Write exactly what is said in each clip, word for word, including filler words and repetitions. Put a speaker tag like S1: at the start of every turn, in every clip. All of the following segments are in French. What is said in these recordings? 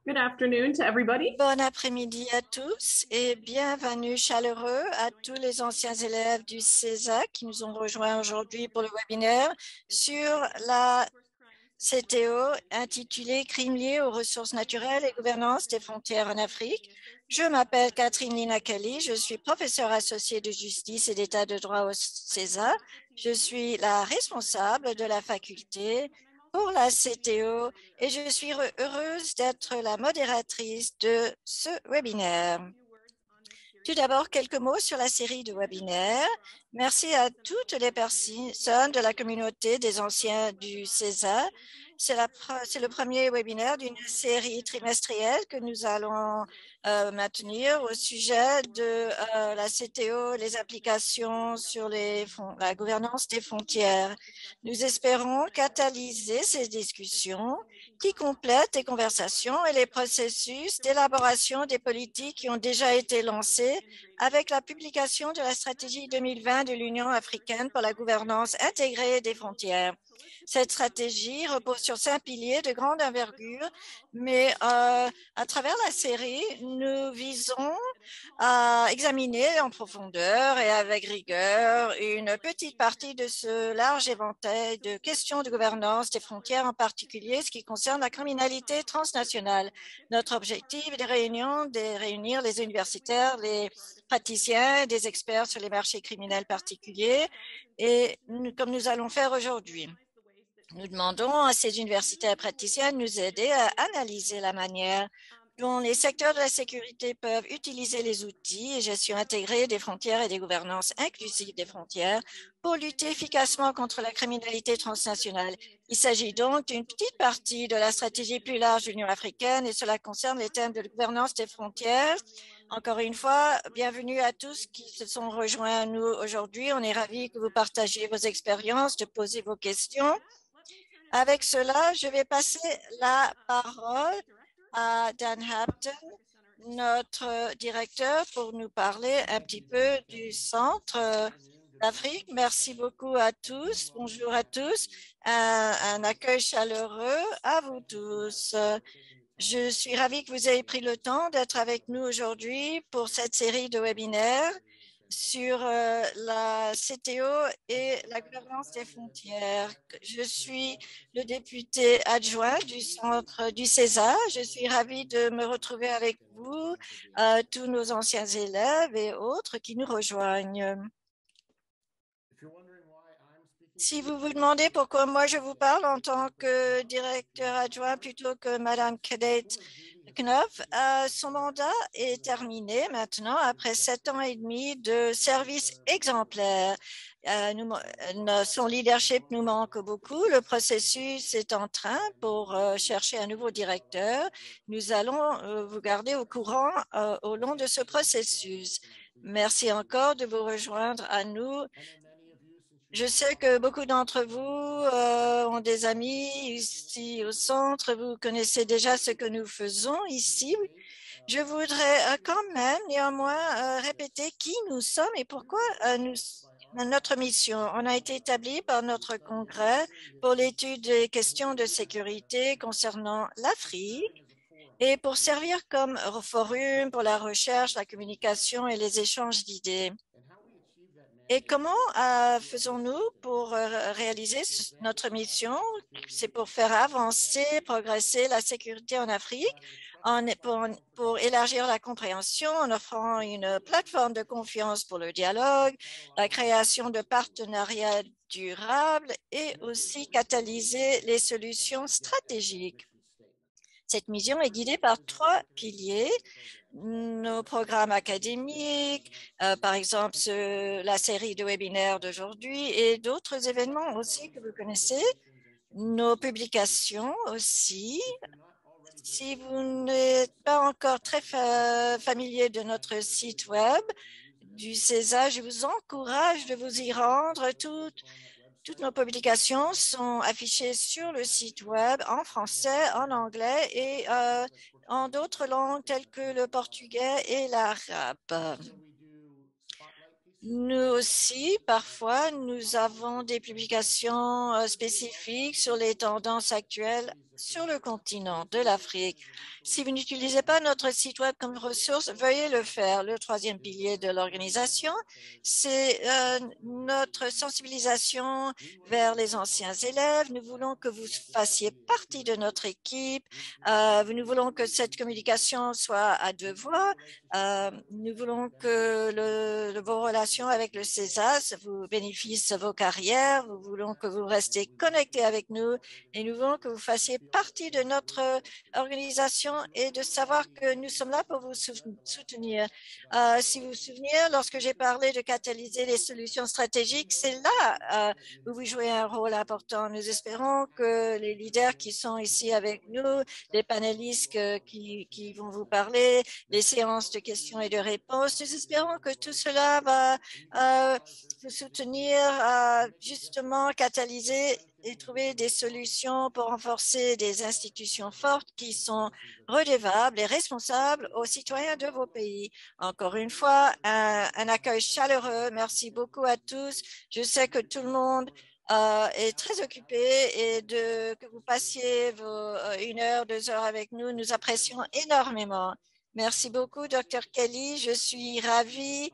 S1: Good afternoon to everybody.
S2: Bon après-midi à tous et bienvenue chaleureux à tous les anciens élèves du CESA qui nous ont rejoints aujourd'hui pour le webinaire sur la C T O intitulé Crimes liés aux ressources naturelles et gouvernance des frontières en Afrique. Je m'appelle Catherine Lina Kelly, je suis professeure associée de justice et d'état de droit au CESA. Je suis la responsable de la faculté pour la C T O et je suis heureuse d'être la modératrice de ce webinaire. Tout d'abord, quelques mots sur la série de webinaires. Merci à toutes les personnes de la communauté des anciens du CESA. C'est le premier webinaire d'une série trimestrielle que nous allons euh, maintenir au sujet de euh, la C T O, les applications sur les la gouvernance des frontières. Nous espérons catalyser ces discussions qui complètent les conversations et les processus d'élaboration des politiques qui ont déjà été lancés avec la publication de la stratégie deux mille vingt de l'Union africaine pour la gouvernance intégrée des frontières. Cette stratégie repose sur cinq piliers de grande envergure, mais euh, à travers la série, nous visons à examiner en profondeur et avec rigueur une petite partie de ce large éventail de questions de gouvernance des frontières, en particulier ce qui concerne la criminalité transnationale. Notre objectif est de réunion, de réunir les universitaires, les praticiens, des experts sur les marchés criminels particuliers, et nous, comme nous allons faire aujourd'hui. Nous demandons à ces universitaires praticiens de nous aider à analyser la manière dont les secteurs de la sécurité peuvent utiliser les outils et gestion intégrée des frontières et des gouvernances inclusives des frontières pour lutter efficacement contre la criminalité transnationale. Il s'agit donc d'une petite partie de la stratégie plus large de l'Union africaine et cela concerne les thèmes de la gouvernance des frontières. Encore une fois, bienvenue à tous qui se sont rejoints à nous aujourd'hui. On est ravis que vous partagiez vos expériences, de poser vos questions. Avec cela, je vais passer la parole à Dan Hampton, notre directeur, pour nous parler un petit peu du centre d'Afrique. Merci beaucoup à tous. Bonjour à tous. Un, un accueil chaleureux à vous tous. Je suis ravie que vous ayez pris le temps d'être avec nous aujourd'hui pour cette série de webinaires sur euh, la C T O et la gouvernance des frontières. Je suis le député adjoint du centre du CESA. Je suis ravie de me retrouver avec vous, euh, tous nos anciens élèves et autres qui nous rejoignent. Si vous vous demandez pourquoi moi je vous parle en tant que directeur adjoint plutôt que Madame Kate Knopf, euh, son mandat est terminé maintenant après sept ans et demi de service exemplaire. Euh, nous, euh, son leadership nous manque beaucoup. Le processus est en train pour euh, chercher un nouveau directeur. Nous allons euh, vous garder au courant euh, au long de ce processus. Merci encore de vous rejoindre à nous. Je sais que beaucoup d'entre vous euh, ont des amis ici au centre. Vous connaissez déjà ce que nous faisons ici. Je voudrais euh, quand même néanmoins euh, répéter qui nous sommes et pourquoi euh, nous, notre mission. On a été établi par notre congrès pour l'étude des questions de sécurité concernant l'Afrique et pour servir comme forum pour la recherche, la communication et les échanges d'idées. Et comment euh, faisons-nous pour euh, réaliser ce, notre mission? C'est pour faire avancer, progresser la sécurité en Afrique, en, pour, pour élargir la compréhension en offrant une plateforme de confiance pour le dialogue, la création de partenariats durables et aussi catalyser les solutions stratégiques. Cette mission est guidée par trois piliers. Nos programmes académiques, euh, par exemple ce, la série de webinaires d'aujourd'hui et d'autres événements aussi que vous connaissez. Nos publications aussi. Si vous n'êtes pas encore très fa familier de notre site web du CESA, je vous encourage de vous y rendre. Toutes, toutes nos publications sont affichées sur le site web en français, en anglais et euh, en d'autres langues telles que le portugais et l'arabe. Nous aussi, parfois, nous avons des publications euh, spécifiques sur les tendances actuelles sur le continent de l'Afrique. Si vous n'utilisez pas notre site web comme ressource, veuillez le faire. Le troisième pilier de l'organisation, c'est euh, notre sensibilisation vers les anciens élèves. Nous voulons que vous fassiez partie de notre équipe. Euh, nous voulons que cette communication soit à deux voix. Euh, nous voulons que le, le, vos relations avec le CESAS vous bénéficient vos carrières. Nous voulons que vous restiez connectés avec nous et nous voulons que vous fassiez partie de notre organisation et de savoir que nous sommes là pour vous soutenir. Euh, si vous vous souvenez, lorsque j'ai parlé de catalyser les solutions stratégiques, c'est là euh, où vous jouez un rôle important. Nous espérons que les leaders qui sont ici avec nous, les panélistes que, qui, qui vont vous parler, les séances de questions et de réponses, nous espérons que tout cela va euh, vous soutenir à justement catalyser et trouver des solutions pour renforcer des institutions fortes qui sont redevables et responsables aux citoyens de vos pays. Encore une fois, un, un accueil chaleureux. Merci beaucoup à tous. Je sais que tout le monde euh, est très occupé et de, que vous passiez vos, euh, une heure, deux heures avec nous, nous apprécions énormément. Merci beaucoup, docteur Kelly. Je suis ravie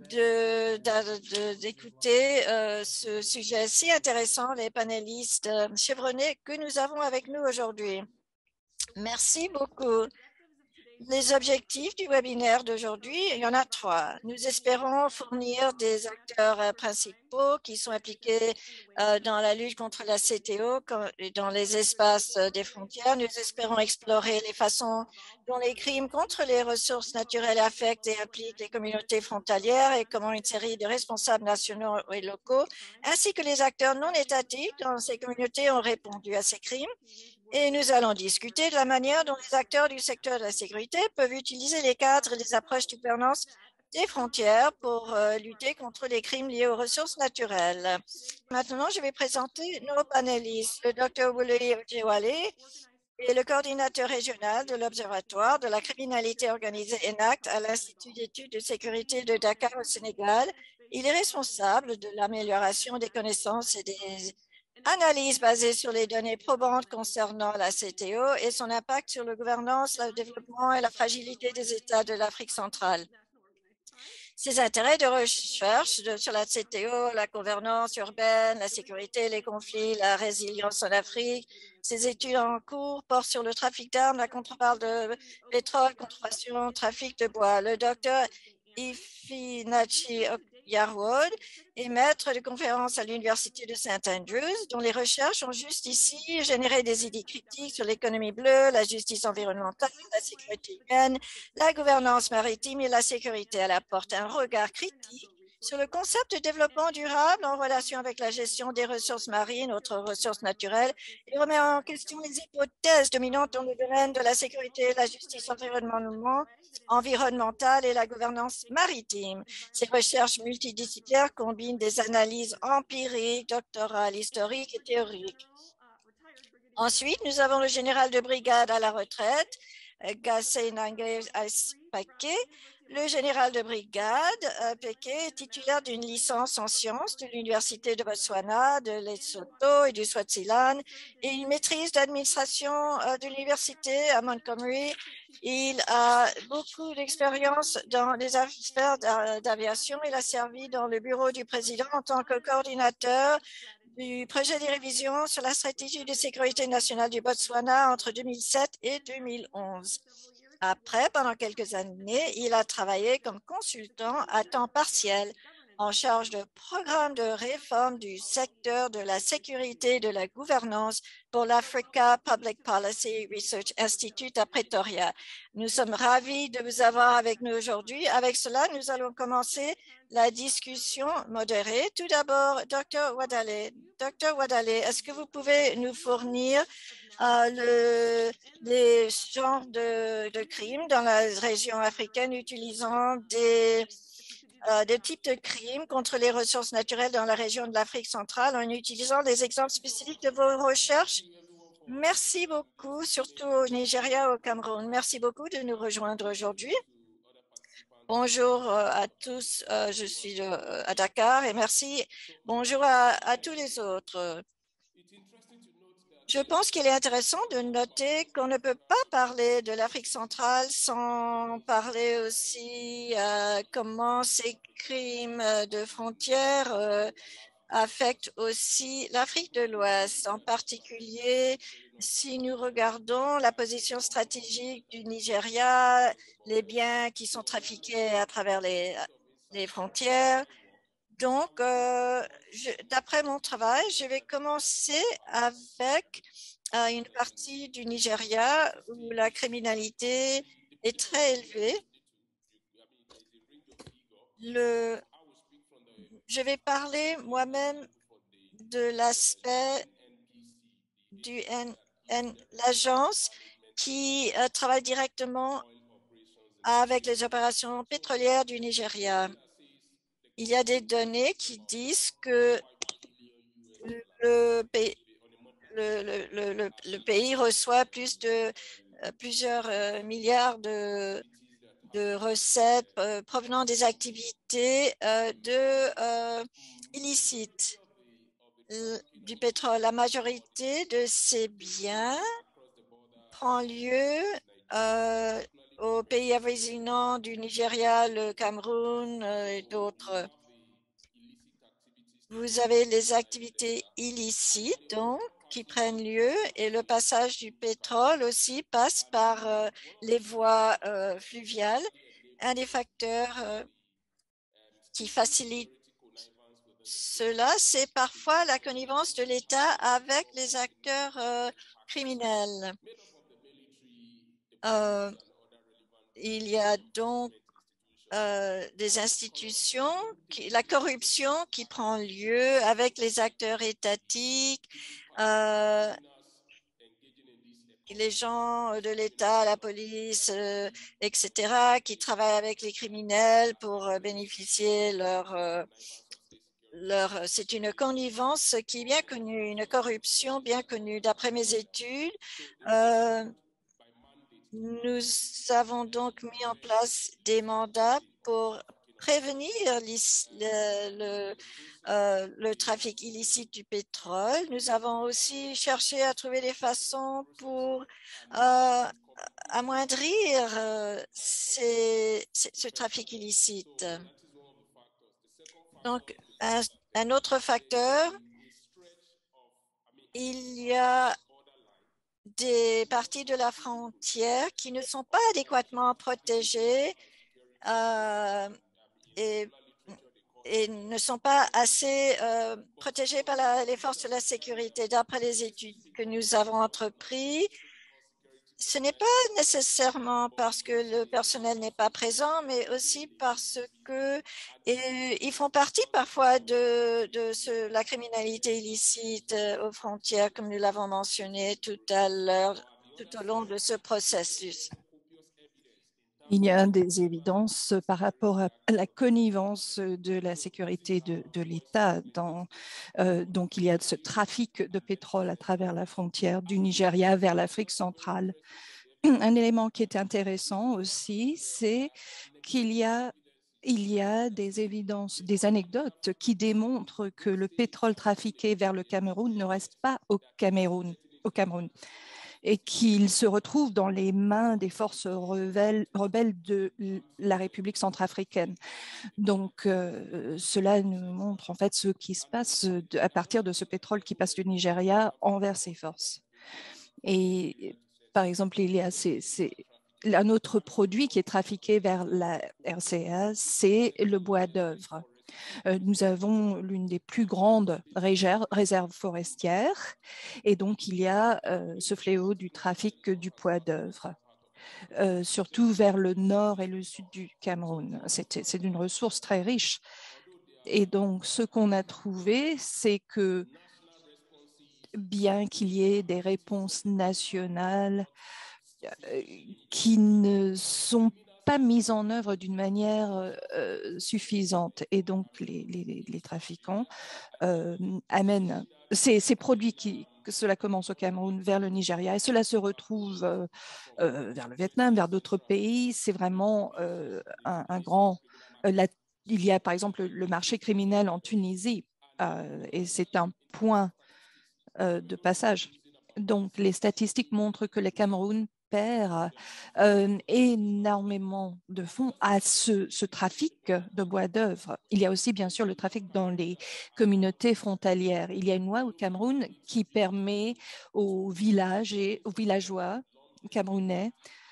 S2: d'écouter euh, ce sujet si intéressant, les panélistes euh, chevronnés que nous avons avec nous aujourd'hui. Merci beaucoup. Les objectifs du webinaire d'aujourd'hui, il y en a trois. Nous espérons fournir des acteurs principaux qui sont impliqués euh, dans la lutte contre la C T O et dans les espaces des frontières. Nous espérons explorer les façons dont les crimes contre les ressources naturelles affectent et impliquent les communautés frontalières et comment une série de responsables nationaux et locaux, ainsi que les acteurs non étatiques dans ces communautés ont répondu à ces crimes. Et nous allons discuter de la manière dont les acteurs du secteur de la sécurité peuvent utiliser les cadres et les approches de gouvernance des frontières pour euh, lutter contre les crimes liés aux ressources naturelles. Maintenant, je vais présenter nos panélistes. Le docteur Wole Ojewale est le coordinateur régional de l'Observatoire de la criminalité organisée ENACT à l'Institut d'études de sécurité de Dakar au Sénégal. Il est responsable de l'amélioration des connaissances et des analyse basée sur les données probantes concernant la C T O et son impact sur la gouvernance, le développement et la fragilité des États de l'Afrique centrale. Ses intérêts de recherche de, sur la C T O, la gouvernance urbaine, la sécurité, les conflits, la résilience en Afrique. Ses études en cours portent sur le trafic d'armes, la contrebande de pétrole, contrefaçon, trafic de bois. Le docteur Ifinachi Yarwood est maître de conférence à l'Université de Saint Andrews, dont les recherches ont juste ici généré des idées critiques sur l'économie bleue, la justice environnementale, la sécurité humaine, la gouvernance maritime et la sécurité. Elle apporte un regard critique sur le concept de développement durable en relation avec la gestion des ressources marines, autres ressources naturelles, et remet en question les hypothèses dominantes dans le domaine de la sécurité, la justice environnementale et la gouvernance maritime. Ces recherches multidisciplinaires combinent des analyses empiriques, doctorales, historiques et théoriques. Ensuite, nous avons le général de brigade à la retraite, Gassé Nangue Pake. Le général de brigade, euh, Peke, est titulaire d'une licence en sciences de l'Université de Botswana, de Lesotho et du Swaziland et une maîtrise d'administration euh, de l'Université à Montgomery. Il a beaucoup d'expérience dans les affaires d'aviation. Il a servi dans le bureau du président en tant que coordinateur du projet de révision sur la stratégie de sécurité nationale du Botswana entre deux mille sept et deux mille onze. Après, pendant quelques années, il a travaillé comme consultant à temps partiel en charge de programmes de réforme du secteur de la sécurité et de la gouvernance pour l'Africa Public Policy Research Institute à Pretoria. Nous sommes ravis de vous avoir avec nous aujourd'hui. Avec cela, nous allons commencer la discussion modérée. Tout d'abord, docteur Wadale. docteur Wadale, est-ce que vous pouvez nous fournir euh, le, les genres de, de crimes dans la région africaine utilisant des Euh, des types de crimes contre les ressources naturelles dans la région de l'Afrique centrale en utilisant des exemples spécifiques de vos recherches? Merci beaucoup, surtout au Nigeria, au Cameroun. Merci beaucoup de nous rejoindre aujourd'hui. Bonjour à tous, je suis à Dakar et merci. Bonjour à, à tous les autres. Je pense qu'il est intéressant de noter qu'on ne peut pas parler de l'Afrique centrale sans parler aussi euh, comment ces crimes de frontières euh, affectent aussi l'Afrique de l'Ouest, en particulier si nous regardons la position stratégique du Nigeria, les biens qui sont trafiqués à travers les, les frontières. Donc, euh, d'après mon travail, je vais commencer avec euh, une partie du Nigeria où la criminalité est très élevée. Le, je vais parler moi-même de l'aspect du N, N, l'agence qui euh, travaille directement avec les opérations pétrolières du Nigeria. Il y a des données qui disent que le pays, le, le, le, le pays reçoit plus de euh, plusieurs euh, milliards de, de recettes euh, provenant des activités euh, de, euh, illicites du pétrole. La majorité de ces biens prend lieu euh, aux pays avoisinants du Nigeria, le Cameroun euh, et d'autres. Vous avez les activités illicites donc qui prennent lieu et le passage du pétrole aussi passe par euh, les voies euh, fluviales. Un des facteurs euh, qui facilite cela, c'est parfois la connivence de l'État avec les acteurs euh, criminels. Euh, il y a donc euh, des institutions, qui, la corruption qui prend lieu avec les acteurs étatiques, euh, les gens de l'État, la police, euh, et cetera, qui travaillent avec les criminels pour euh, bénéficier leur, euh, leur. C'est une connivence qui est bien connue, une corruption bien connue. D'après mes études, euh, nous avons donc mis en place des mandats pour prévenir le, le, euh, le trafic illicite du pétrole. Nous avons aussi cherché à trouver des façons pour euh, amoindrir euh, ces, ce trafic illicite. Donc, un, un autre facteur, il y a des parties de la frontière qui ne sont pas adéquatement protégées euh, et, et ne sont pas assez euh, protégées par la, les forces de la sécurité. D'après les études que nous avons entreprises, ce n'est pas nécessairement parce que le personnel n'est pas présent, mais aussi parce que et, ils font partie parfois de, de ce, la criminalité illicite euh, aux frontières, comme nous l'avons mentionné tout à l'heure, tout au long de ce processus.
S1: Il y a des évidences par rapport à la connivence de la sécurité de, de l'État. Euh, donc, il y a ce trafic de pétrole à travers la frontière du Nigeria vers l'Afrique centrale. Un élément qui est intéressant aussi, c'est qu'il y a il y a des évidences, des anecdotes qui démontrent que le pétrole trafiqué vers le Cameroun ne reste pas au Cameroun. Au Cameroun et qu'il se retrouve dans les mains des forces rebelles, rebelles de la République centrafricaine. Donc, euh, cela nous montre en fait ce qui se passe de, à partir de ce pétrole qui passe du Nigeria envers ces forces. Et par exemple, il y a ces, ces, un autre produit qui est trafiqué vers la R C A, c'est le bois d'œuvre. Nous avons l'une des plus grandes réserves forestières et donc il y a euh, ce fléau du trafic du bois d'œuvre, euh, surtout vers le nord et le sud du Cameroun. C'est une ressource très riche. Et donc ce qu'on a trouvé, c'est que bien qu'il y ait des réponses nationales euh, qui ne sont pas mises en œuvre d'une manière euh, suffisante. Et donc, les, les, les trafiquants euh, amènent ces, ces produits qui, que cela commence au Cameroun vers le Nigeria et cela se retrouve euh, euh, vers le Vietnam, vers d'autres pays. C'est vraiment euh, un, un grand... Euh, la, il y a par exemple le marché criminel en Tunisie euh, et c'est un point euh, de passage. Donc, les statistiques montrent que le Cameroun perd euh, énormément de fonds à ce, ce trafic de bois d'œuvre. Il y a aussi, bien sûr, le trafic dans les communautés frontalières. Il y a une loi au Cameroun qui permet aux villages et aux villageois camerounais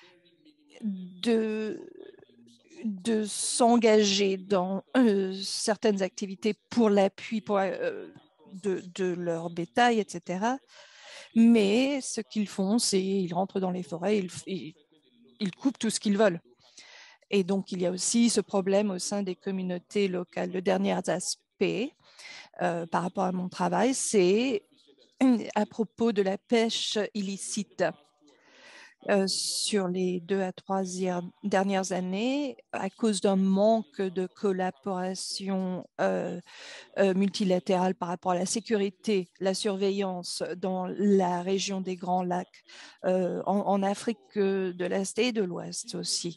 S1: de de s'engager dans euh, certaines activités pour l'appui pour, euh, de, de leur bétail, et cetera. Mais ce qu'ils font, c'est ils rentrent dans les forêts, ils, ils, ils coupent tout ce qu'ils veulent. Et donc, il y a aussi ce problème au sein des communautés locales. Le dernier aspect euh, par rapport à mon travail, c'est à propos de la pêche illicite. Euh, sur les deux à trois dernières années, à cause d'un manque de collaboration euh, euh, multilatérale par rapport à la sécurité, la surveillance dans la région des Grands Lacs, euh, en, en Afrique de l'Est et de l'Ouest aussi.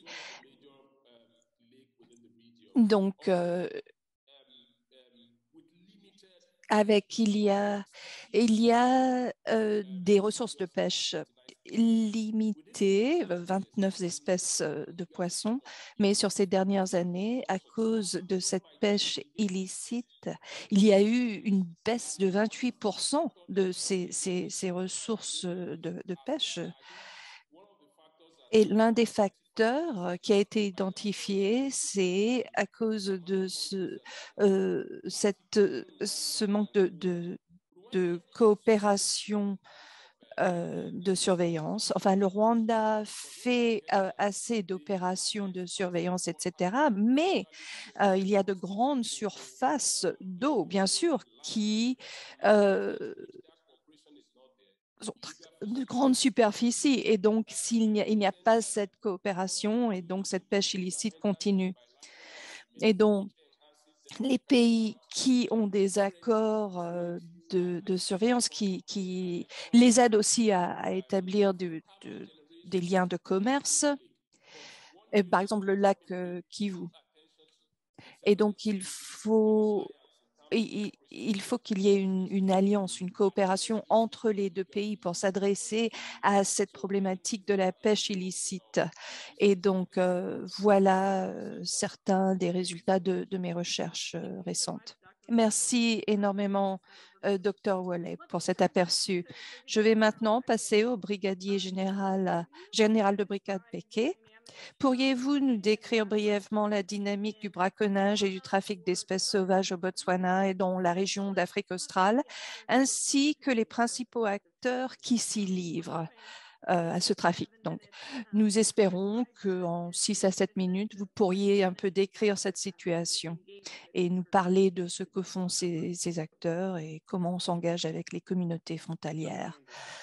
S1: Donc, euh, avec il y a, il y a euh, des ressources de pêche limitées, vingt-neuf espèces de poissons, mais sur ces dernières années, à cause de cette pêche illicite, il y a eu une baisse de vingt-huit pour cent de ces, ces, ces ressources de, de pêche. Et l'un des facteurs qui a été identifié, c'est à cause de ce, euh, cette, ce manque de, de, de coopération euh, de surveillance. Enfin, le Rwanda fait euh, assez d'opérations de surveillance, et cetera, mais euh, il y a de grandes surfaces d'eau, bien sûr, qui euh, de grandes superficies. Et donc, s'il n'y a, il n'y a pas cette coopération, et donc cette pêche illicite continue. Et donc, les pays qui ont des accords euh, de, de, surveillance, qui, qui, les aident aussi à, à établir de, de, des liens de commerce, et par exemple le lac euh, Kivu. Et donc, il faut il, il faut qu'il y ait une, une, alliance, une coopération entre les deux pays pour s'adresser à cette problématique de la pêche illicite. Et donc, euh, voilà euh, certains des résultats de, de mes recherches euh, récentes. Merci énormément, euh, docteur Wallet, pour cet aperçu. Je vais maintenant passer au brigadier général, général de brigade Péquet. Pourriez-vous nous décrire brièvement la dynamique du braconnage et du trafic d'espèces sauvages au Botswana et dans la région d'Afrique australe, ainsi que les principaux acteurs qui s'y livrent euh, à ce trafic? Donc, nous espérons qu'en six à sept minutes, vous pourriez un peu décrire cette situation et nous parler de ce que font ces, ces acteurs et comment on s'engage avec les communautés frontalières.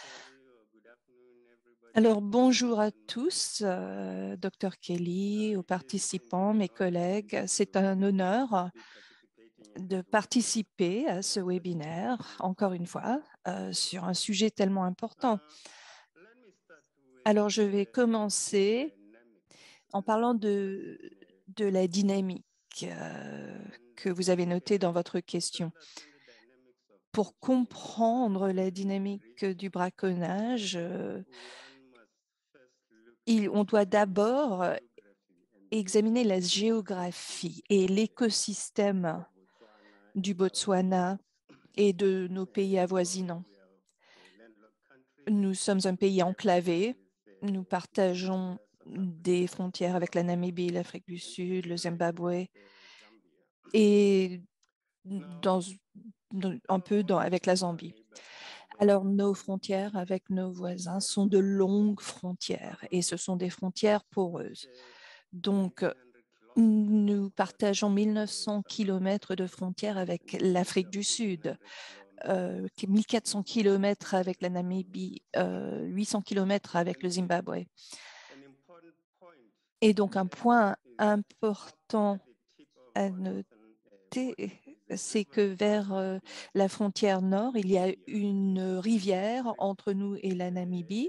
S1: Alors, bonjour à tous, euh, docteur Kelly, aux participants, mes collègues. C'est un honneur de participer à ce webinaire, encore une fois, euh, sur un sujet tellement important. Alors, je vais commencer en parlant de, de la dynamique euh, que vous avez notée dans votre question. Pour comprendre la dynamique du braconnage, euh, il, on doit d'abord examiner la géographie et l'écosystème du Botswana et de nos pays avoisinants. Nous sommes un pays enclavé. Nous partageons des frontières avec la Namibie, l'Afrique du Sud, le Zimbabwe et dans, dans, un peu dans, avec la Zambie. Alors, nos frontières avec nos voisins sont de longues frontières et ce sont des frontières poreuses. Donc, nous partageons mille neuf cents kilomètres de frontières avec l'Afrique du Sud, euh, mille quatre cents kilomètres avec la Namibie, euh, huit cents kilomètres avec le Zimbabwe. Et donc, un point important à noter, c'est que vers euh, la frontière nord, il y a une rivière entre nous et la Namibie.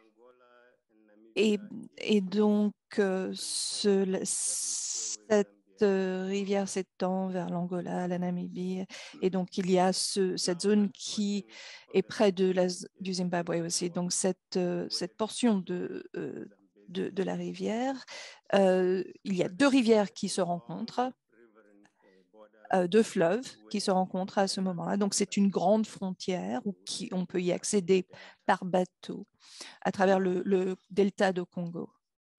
S1: Et, et donc, euh, ce, cette euh, rivière s'étend vers l'Angola, la Namibie, et donc il y a ce, cette zone qui est près de la, du Zimbabwe aussi. Donc cette, euh, cette portion de, euh, de, de la rivière, euh, il y a deux rivières qui se rencontrent, euh, deux fleuves qui se rencontrent à ce moment-là. Donc c'est une grande frontière où qui, on peut y accéder par bateau à travers le, le delta de Congo.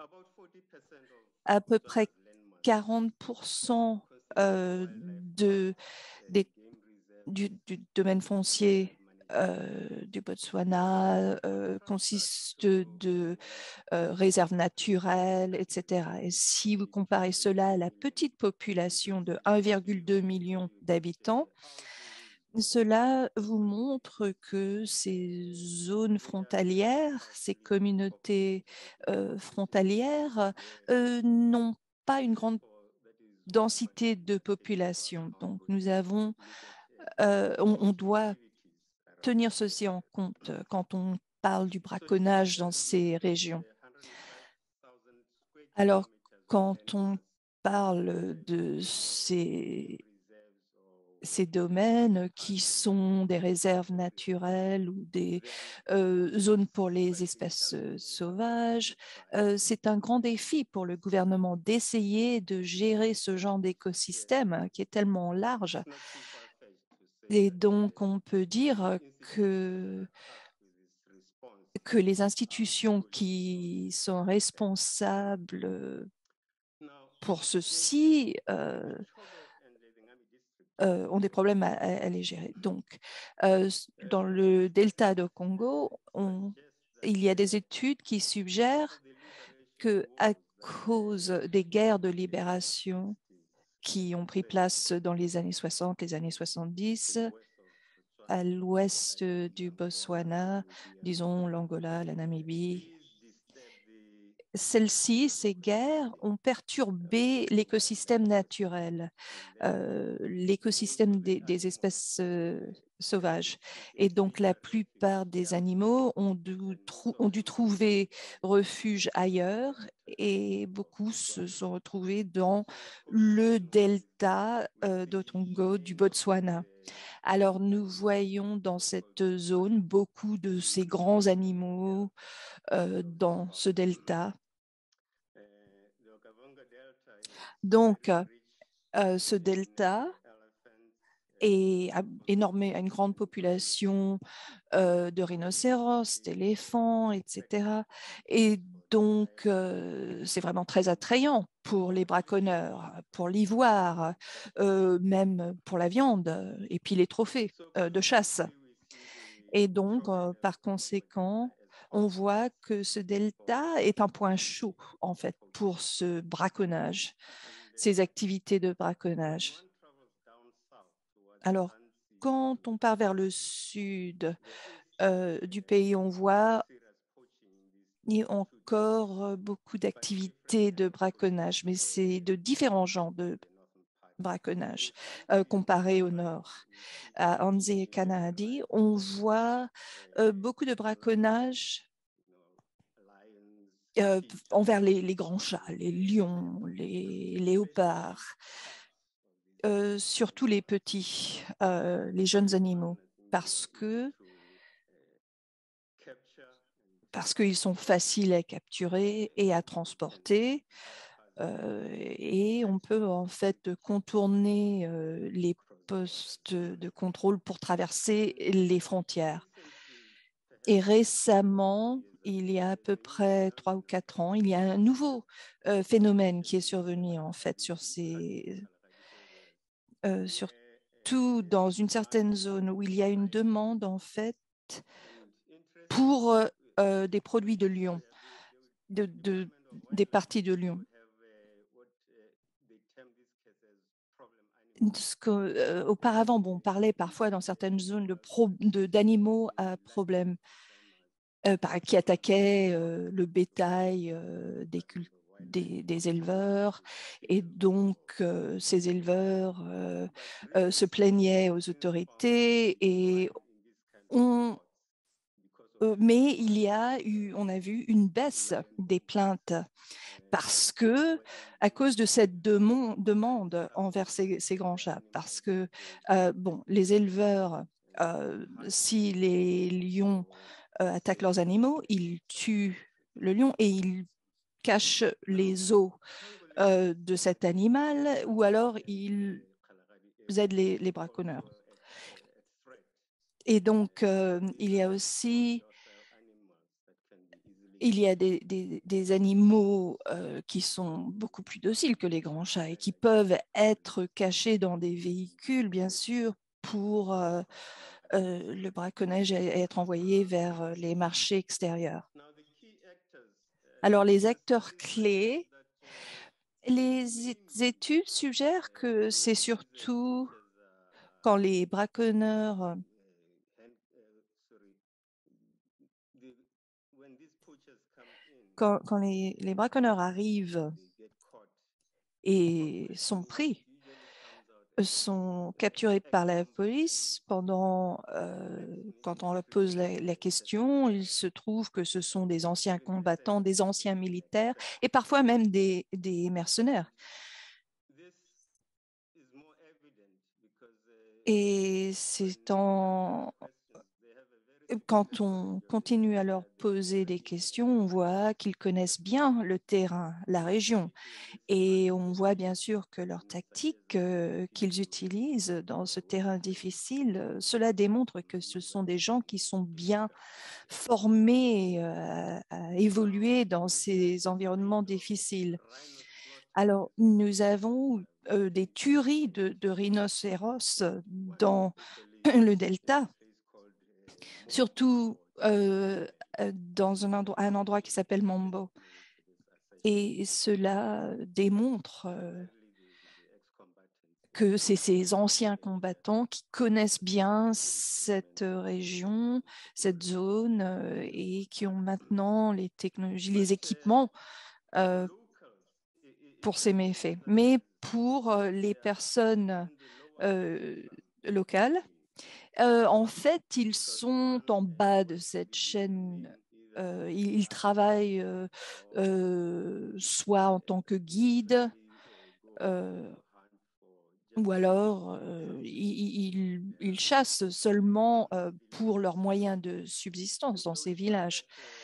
S1: À peu près quarante pour cent euh, de, des, du, du, domaine foncier euh, du Botswana euh, consiste de, de euh, réserves naturelles, et cetera. Et si vous comparez cela à la petite population de un virgule deux million d'habitants, cela vous montre que ces zones frontalières, ces communautés euh, frontalières euh, n'ont pas une grande densité de population. Donc, nous avons, euh, on, on doit tenir ceci en compte quand on parle du braconnage dans ces régions. Alors, quand on parle de ces ces domaines qui sont des réserves naturelles ou des euh, zones pour les espèces euh, sauvages. Euh, c'est un grand défi pour le gouvernement d'essayer de gérer ce genre d'écosystème hein, qui est tellement large. Et donc, on peut dire que, que les institutions qui sont responsables pour ceci euh, euh, ont des problèmes à, à les gérer. Donc, euh, dans le delta de Congo, on, il y a des études qui suggèrent que à cause des guerres de libération qui ont pris place dans les années soixante, les années soixante-dix, à l'ouest du Botswana, disons l'Angola, la Namibie, celles-ci, ces guerres, ont perturbé l'écosystème naturel, euh, l'écosystème des, des espèces euh, sauvages. Et donc, la plupart des animaux ont dû, ont dû trouver refuge ailleurs et beaucoup se sont retrouvés dans le delta euh, d'Otongo du Botswana. Alors, nous voyons dans cette zone beaucoup de ces grands animaux euh, dans ce delta. Donc, euh, ce delta est, a énorme, a une grande population euh, de rhinocéros, d'éléphants, et cetera. Et donc, euh, c'est vraiment très attrayant pour les braconneurs, pour l'ivoire, euh, même pour la viande et puis les trophées euh, de chasse. Et donc, euh, par conséquent, on voit que ce delta est un point chaud, en fait, pour ce braconnage, ces activités de braconnage. Alors, quand on part vers le sud euh, du pays, on voit il y a encore beaucoup d'activités de braconnage, mais c'est de différents genres de braconnage euh, comparé au nord. À Anze et Kanahadi, on voit euh, beaucoup de braconnage euh, envers les, les, grands chats, les lions, les léopards, euh, surtout les petits, euh, les jeunes animaux, parce que parce qu'ils sont faciles à capturer et à transporter. Euh, et on peut en fait contourner euh, les postes de contrôle pour traverser les frontières. Et récemment, il y a à peu près trois ou quatre ans, il y a un nouveau euh, phénomène qui est survenu en fait sur ces, euh, surtout dans une certaine zone où il y a une demande en fait pour euh, des produits de lion, de, de, des parties de lion. Ce que, euh, auparavant, bon, on parlait parfois dans certaines zones de pro, de, d'animaux à problème euh, qui attaquaient euh, le bétail euh, des, des, des, éleveurs. Et donc, euh, ces éleveurs euh, euh, se plaignaient aux autorités et ont euh, mais il y a eu, on a vu une baisse des plaintes parce que, à cause de cette demande envers ces, ces grands chats, parce que, euh, bon, les éleveurs, euh, si les lions euh, attaquent leurs animaux, ils tuent le lion et ils cachent les os euh, de cet animal ou alors ils aident les, les braconneurs. Et donc, euh, il y a aussi il y a des, des, des animaux euh, qui sont beaucoup plus dociles que les grands chats et qui peuvent être cachés dans des véhicules, bien sûr, pour euh, euh, le braconnage et être envoyés vers les marchés extérieurs. Alors, les acteurs clés, les études suggèrent que c'est surtout quand les braconneurs quand, quand les, les braconneurs arrivent et sont pris, sont capturés par la police pendant, euh, quand on leur pose la, la question, il se trouve que ce sont des anciens combattants, des anciens militaires et parfois même des, des mercenaires. Et c'est en quand on continue à leur poser des questions, on voit qu'ils connaissent bien le terrain, la région. Et on voit bien sûr que leurs tactiques euh, qu'ils utilisent dans ce terrain difficile, euh, cela démontre que ce sont des gens qui sont bien formés euh, à évoluer dans ces environnements difficiles. Alors, nous avons euh, des tueries de, de rhinocéros dans le delta, surtout euh, dans un endroit, un endroit qui s'appelle Mambo. Et cela démontre euh, que c'est ces anciens combattants qui connaissent bien cette région, cette zone euh, et qui ont maintenant les technologies, les équipements euh, pour ces méfaits. Mais pour euh, les personnes euh, locales, euh, en fait, ils sont en bas de cette chaîne. Euh, ils, ils travaillent euh, euh, soit en tant que guide, euh, ou alors euh, ils, ils, ils chassent seulement euh, pour leurs moyens de subsistance dans ces villages.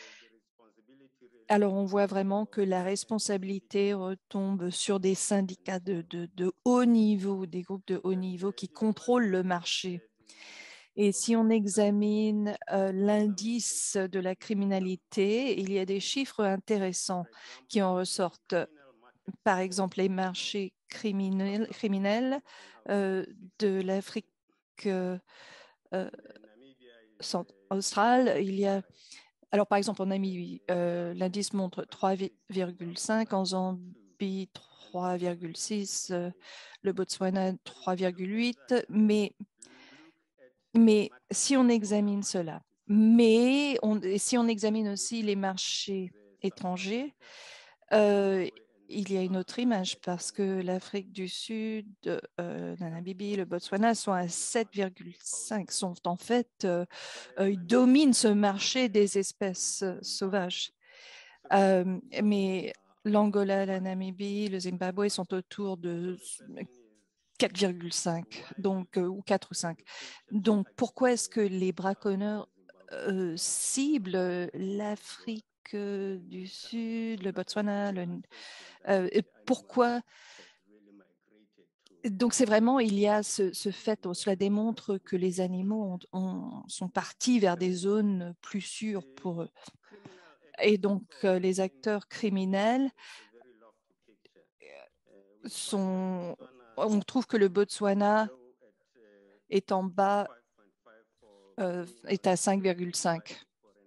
S1: Alors on voit vraiment que la responsabilité retombe sur des syndicats de, de, de haut niveau, des groupes de haut niveau qui contrôlent le marché. Et si on examine euh, l'indice de la criminalité, il y a des chiffres intéressants qui en ressortent. Par exemple, les marchés criminels, criminels euh, de l'Afrique euh, euh, australe, il y a alors, par exemple, en Namibie, euh, l'indice montre trois virgule cinq, en Zambie trois virgule six, euh, le Botswana trois virgule huit, mais, mais si on examine cela, mais on, si on examine aussi les marchés étrangers, euh, il y a une autre image parce que l'Afrique du Sud, euh, la Namibie, le Botswana sont à sept virgule cinq, sont en fait, euh, euh, ils dominent ce marché des espèces euh, sauvages. Euh, mais l'Angola, la Namibie, le Zimbabwe sont autour de quatre virgule cinq, donc, euh, ou quatre ou cinq. Donc, pourquoi est-ce que les braconneurs euh, ciblent l'Afrique euh, du Sud, le Botswana, le, euh, et pourquoi donc c'est vraiment, il y a ce, ce fait, cela démontre que les animaux ont, ont, sont partis vers des zones plus sûres pour eux. Et donc euh, les acteurs criminels sont, on trouve que le Botswana est en bas, euh, est à cinq virgule cinq.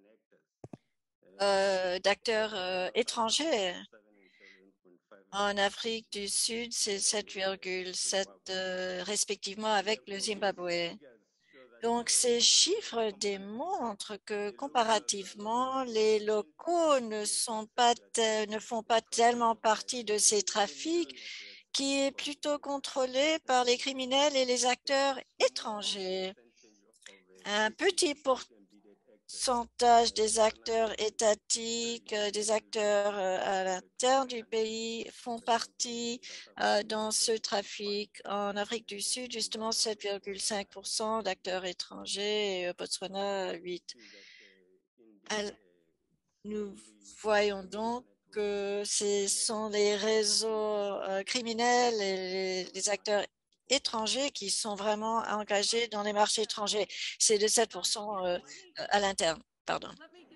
S2: Euh, d'acteurs euh, étrangers. En Afrique du Sud, c'est sept virgule sept euh, respectivement avec le Zimbabwe. Donc, ces chiffres démontrent que comparativement, les locaux ne sont pas ne font pas tellement partie de ces trafics qui est plutôt contrôlé par les criminels et les acteurs étrangers. Un petit pour- pourcentage des acteurs étatiques, euh, des acteurs euh, à l'intérieur du pays font partie euh, dans ce trafic. En Afrique du Sud, justement, sept virgule cinq pour cent d'acteurs étrangers et au Botswana, huit pour cent. Nous voyons donc que ce sont les réseaux euh, criminels et les, les acteurs étrangers qui sont vraiment engagés dans les marchés étrangers. C'est de sept pour cent euh, à l'interne. Pardon.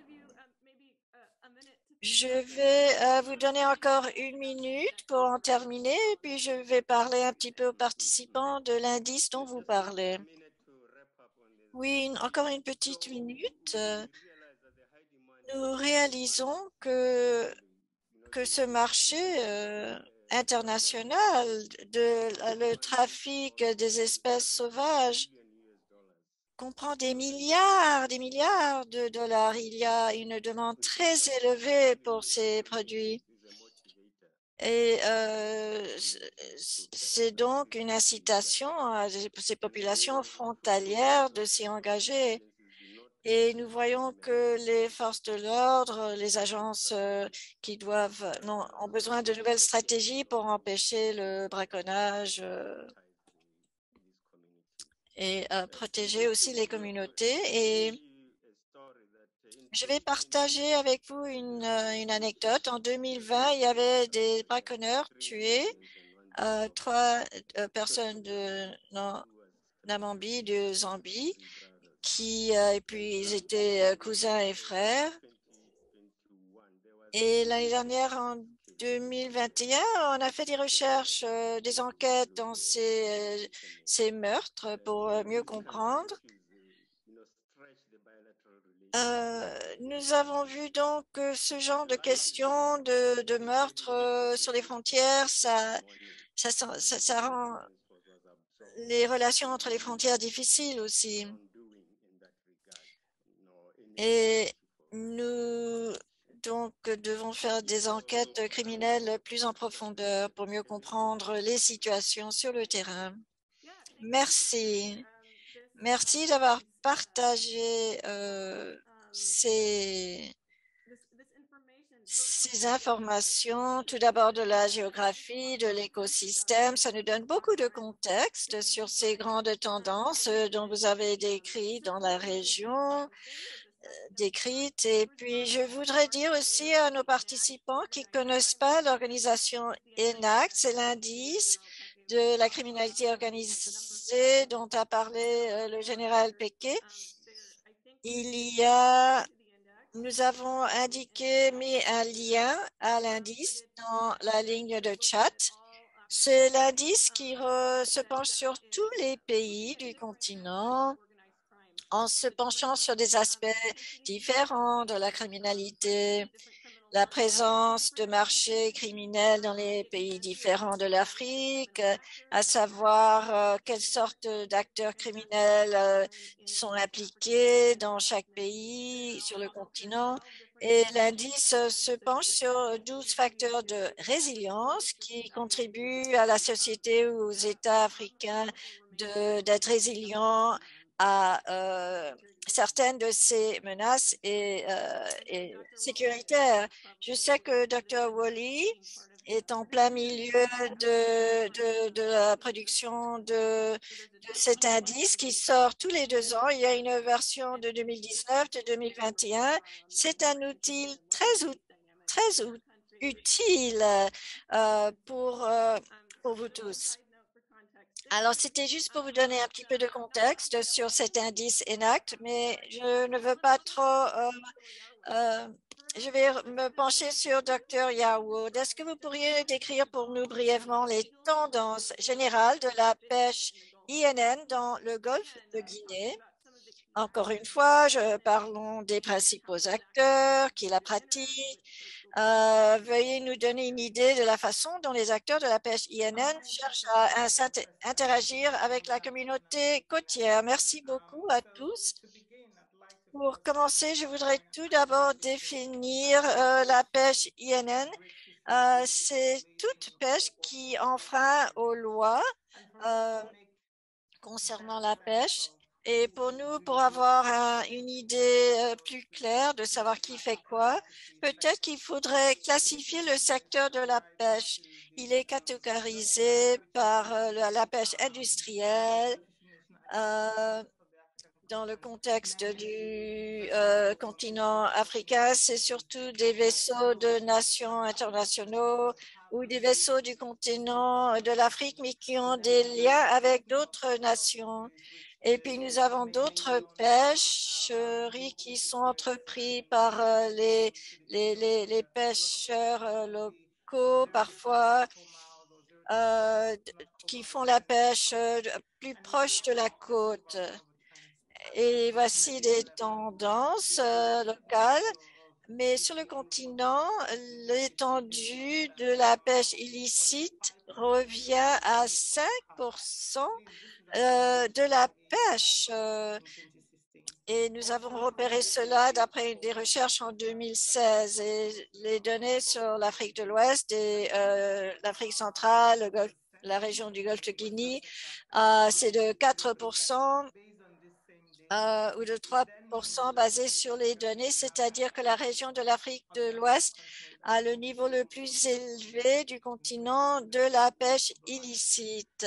S2: Je vais euh, vous donner encore une minute pour en terminer, puis je vais parler un petit peu aux participants de l'indice dont vous parlez. Oui, une- encore une petite minute. Euh, Nous réalisons que, que ce marché euh, international de le trafic des espèces sauvages comprend des milliards, des milliards de dollars. Il y a une demande très élevée pour ces produits. Et euh, c'est donc une incitation à ces populations frontalières de s'y engager. Et nous voyons que les forces de l'ordre, les agences euh, qui doivent, non, ont besoin de nouvelles stratégies pour empêcher le braconnage euh, et euh, protéger aussi les communautés. Et je vais partager avec vous une, euh, une anecdote. En deux mille vingt, il y avait des braconneurs tués, euh, trois euh, personnes de non, Namibie, de Zambie, qui, euh, et puis ils étaient euh, cousins et frères. Et l'année dernière, en deux mille vingt et un, on a fait des recherches, euh, des enquêtes dans ces, euh, ces meurtres pour euh, mieux comprendre. Euh, nous avons vu donc que ce genre de questions de, de meurtre euh, sur les frontières, ça, ça, ça, ça rend les relations entre les frontières difficiles aussi. Et nous donc devons faire des enquêtes criminelles plus en profondeur pour mieux comprendre les situations sur le terrain. Merci. Merci d'avoir partagé euh, ces, ces informations, tout d'abord de la géographie, de l'écosystème. Ça nous donne beaucoup de contexte sur ces grandes tendances dont vous avez décrit dans la région, décrites. Et puis, je voudrais dire aussi à nos participants qui ne connaissent pas l'organisation ENACT, c'est l'indice de la criminalité organisée dont a parlé euh, le général Péquet. Il y a, nous avons indiqué, mis un lien à l'indice dans la ligne de chat. C'est l'indice qui re, se penche sur tous les pays du continent en se penchant sur des aspects différents de la criminalité, la présence de marchés criminels dans les pays différents de l'Afrique, à savoir euh, quelles sortes d'acteurs criminels euh, sont impliqués dans chaque pays sur le continent. Et l'indice se penche sur douze facteurs de résilience qui contribuent à la société ou aux États africains d'être résilients à euh, certaines de ces menaces et, euh, et sécuritaires. Je sais que docteur Wally est en plein milieu de, de, de la production de, de cet indice qui sort tous les deux ans. Il y a une version de deux mille dix-neuf, de deux mille vingt et un. C'est un outil très, très utile euh, pour, euh, pour vous tous. Alors, c'était juste pour vous donner un petit peu de contexte sur cet indice ENACT, mais je ne veux pas trop... Euh, euh, je vais me pencher sur docteur Yarwood. Est-ce que vous pourriez décrire pour nous brièvement les tendances générales de la pêche I N N dans le golfe de Guinée? Encore une fois, je parlons des principaux acteurs qui la pratiquent. Euh, veuillez nous donner une idée de la façon dont les acteurs de la pêche I N N cherchent à interagir avec la communauté côtière. Merci beaucoup à tous. Pour commencer, je voudrais tout d'abord définir euh, la pêche I N N. Euh, C'est toute pêche qui enfreint aux lois euh, concernant la pêche Et pour nous, pour avoir un, une idée euh, plus claire de savoir qui fait quoi, peut-être qu'il faudrait classifier le secteur de la pêche. Il est catégorisé par euh, la, la pêche industrielle, euh, dans le contexte du euh, continent africain, c'est surtout des vaisseaux de nations internationaux ou des vaisseaux du continent de l'Afrique, mais qui ont des liens avec d'autres nations. Et puis, nous avons d'autres pêcheries qui sont entreprises par euh, les, les, les, les pêcheurs euh, locaux, parfois, euh, qui font la pêche euh, plus proche de la côte. Et voici des tendances euh, locales. Mais sur le continent, l'étendue de la pêche illicite revient à cinq pour cent euh, de la pêche. Euh, et nous avons repéré cela d'après des recherches en deux mille seize. Et les données sur l'Afrique de l'Ouest et euh, l'Afrique centrale, le Golfe, la région du Golfe de Guinée, euh, c'est de quatre pour cent euh, ou de trois pour cent basé sur les données, c'est-à-dire que la région de l'Afrique de l'Ouest a le niveau le plus élevé du continent de la pêche illicite.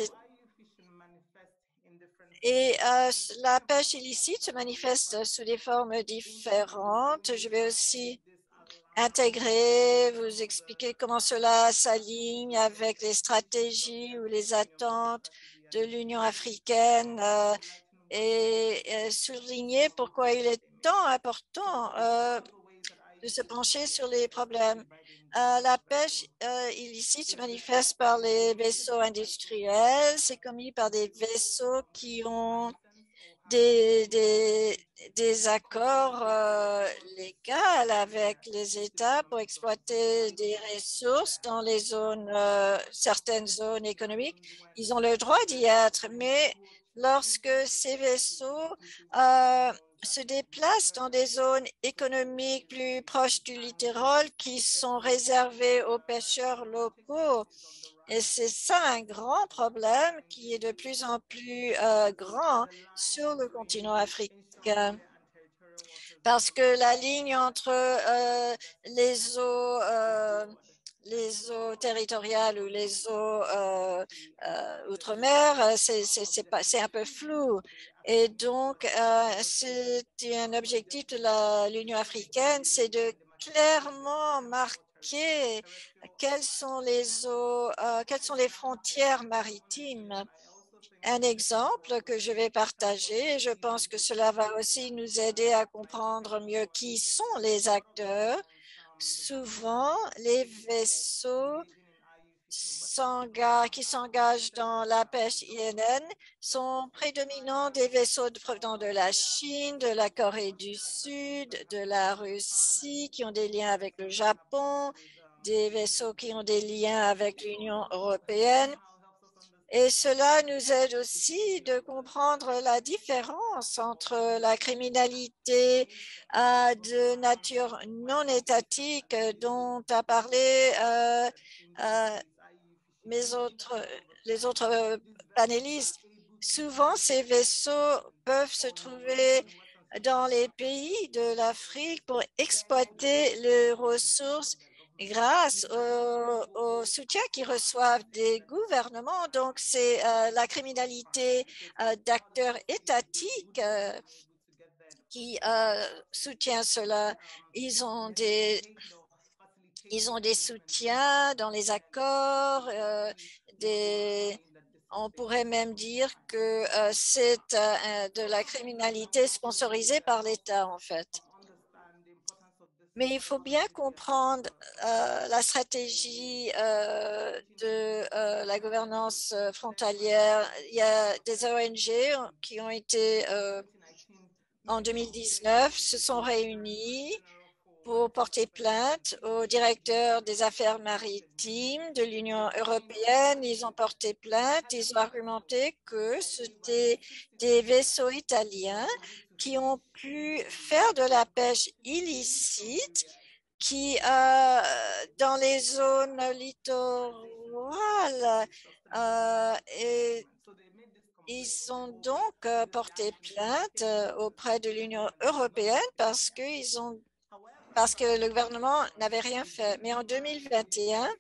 S2: Et euh, la pêche illicite se manifeste sous des formes différentes. Je vais aussi intégrer, vous expliquer comment cela s'aligne avec les stratégies ou les attentes de l'Union africaine euh, et euh, souligner pourquoi il est tant important euh, de se pencher sur les problèmes. Euh, la pêche euh, illicite se manifeste par les vaisseaux industriels. C'est commis par des vaisseaux qui ont des, des, des accords euh, légaux avec les États pour exploiter des ressources dans les zones, euh, certaines zones économiques. Ils ont le droit d'y être, mais lorsque ces vaisseaux euh, se déplacent dans des zones économiques plus proches du littoral qui sont réservées aux pêcheurs locaux, et c'est ça un grand problème qui est de plus en plus euh, grand sur le continent africain. Parce que la ligne entre euh, les eaux, euh, les eaux territoriales ou les eaux euh, euh, outre-mer, c'est un peu flou. Et donc, euh, c'est un objectif de l'Union africaine, c'est de clairement marquer quelles sont les eaux, euh, quelles sont les frontières maritimes. Un exemple que je vais partager, et je pense que cela va aussi nous aider à comprendre mieux qui sont les acteurs. Souvent, les vaisseaux qui s'engagent dans la pêche I N N sont prédominants des vaisseaux provenant de la Chine, de la Corée du Sud, de la Russie, qui ont des liens avec le Japon, des vaisseaux qui ont des liens avec l'Union européenne. Et cela nous aide aussi de comprendre la différence entre la criminalité euh, de nature non étatique dont a parlé euh, euh, mes autres, les autres panélistes. Souvent, ces vaisseaux peuvent se trouver dans les pays de l'Afrique pour exploiter les ressources grâce au, au soutien qu'ils reçoivent des gouvernements. Donc, c'est euh, la criminalité euh, d'acteurs étatiques euh, qui euh, soutient cela. Ils ont des, ils ont des soutiens dans les accords, euh, des, on pourrait même dire que euh, c'est euh, de la criminalité sponsorisée par l'État, en fait. Mais il faut bien comprendre euh, la stratégie euh, de euh, la gouvernance frontalière. Il y a des O N G qui ont été, euh, en deux mille dix-neuf, se sont réunis pour porter plainte au directeur des affaires maritimes de l'Union européenne. Ils ont porté plainte, ils ont argumenté que c'était des vaisseaux italiens qui ont pu faire de la pêche illicite qui, euh, dans les zones littorales, euh, et Ils ont donc euh, porté plainte euh, auprès de l'Union européenne parce qu'ils ont parce que le gouvernement n'avait rien fait. Mais en deux mille vingt et un,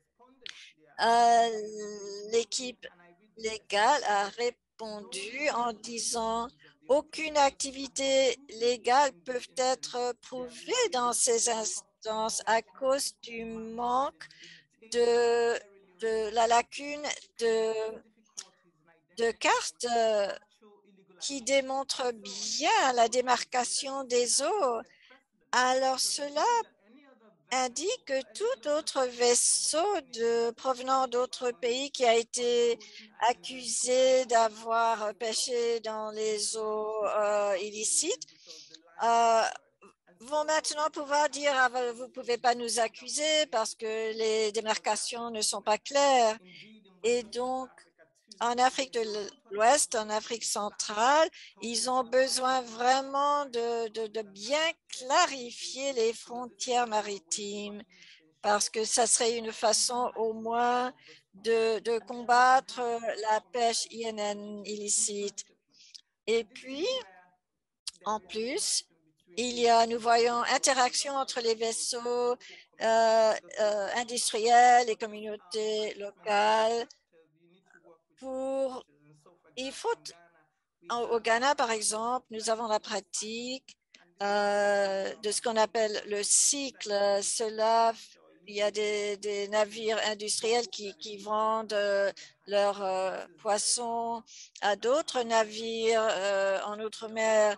S2: euh, l'équipe légale a répondu en disant aucune activité légale peut être prouvée dans ces instances à cause du manque de, de la lacune de, de cartes euh, qui démontrent bien la démarcation des eaux. Alors cela indique que tout autre vaisseau de, provenant d'autres pays qui a été accusé d'avoir pêché dans les eaux euh, illicites euh, vont maintenant pouvoir dire ah, vous ne pouvez pas nous accuser parce que les démarcations ne sont pas claires. Et donc, en Afrique de l'Ouest, en Afrique centrale, ils ont besoin vraiment de, de, de bien clarifier les frontières maritimes parce que ça serait une façon au moins de, de combattre la pêche I N N illicite. Et puis, en plus, il y a, nous voyons, interaction entre les vaisseaux euh, euh, industriels et communautés locales. Pour, il faut, au Ghana, par exemple, nous avons la pratique euh, de ce qu'on appelle le cycle. Cela, il y a des, des navires industriels qui, qui vendent euh, leurs euh, poissons à d'autres navires euh, en outre-mer.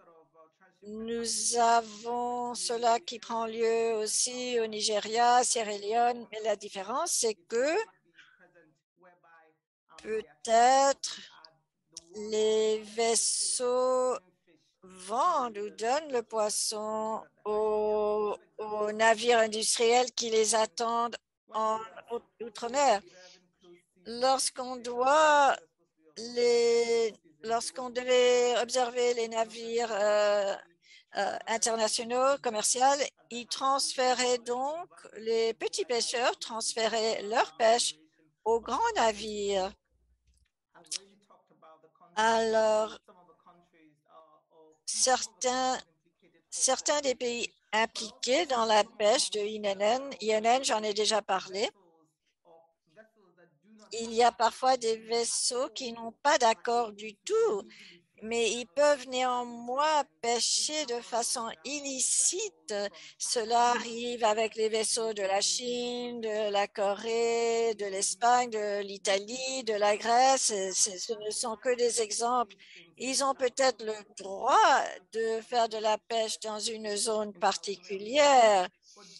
S2: Nous avons cela qui prend lieu aussi au Nigeria, Sierra Leone, mais la différence, c'est que peut-être les vaisseaux vendent ou donnent le poisson aux, aux navires industriels qui les attendent en outre-mer. Lorsqu'on doit les, lorsqu'on devait observer les navires euh, euh, internationaux, commerciaux, ils transféraient donc, les petits pêcheurs transféraient leur pêche aux grands navires. Alors, certains, certains des pays impliqués dans la pêche de I N N, I N N, j'en ai déjà parlé, il y a parfois des vaisseaux qui n'ont pas d'accord du tout, mais ils peuvent néanmoins pêcher de façon illicite. Cela arrive avec les vaisseaux de la Chine, de la Corée, de l'Espagne, de l'Italie, de la Grèce. Ce ne sont que des exemples. Ils ont peut-être le droit de faire de la pêche dans une zone particulière,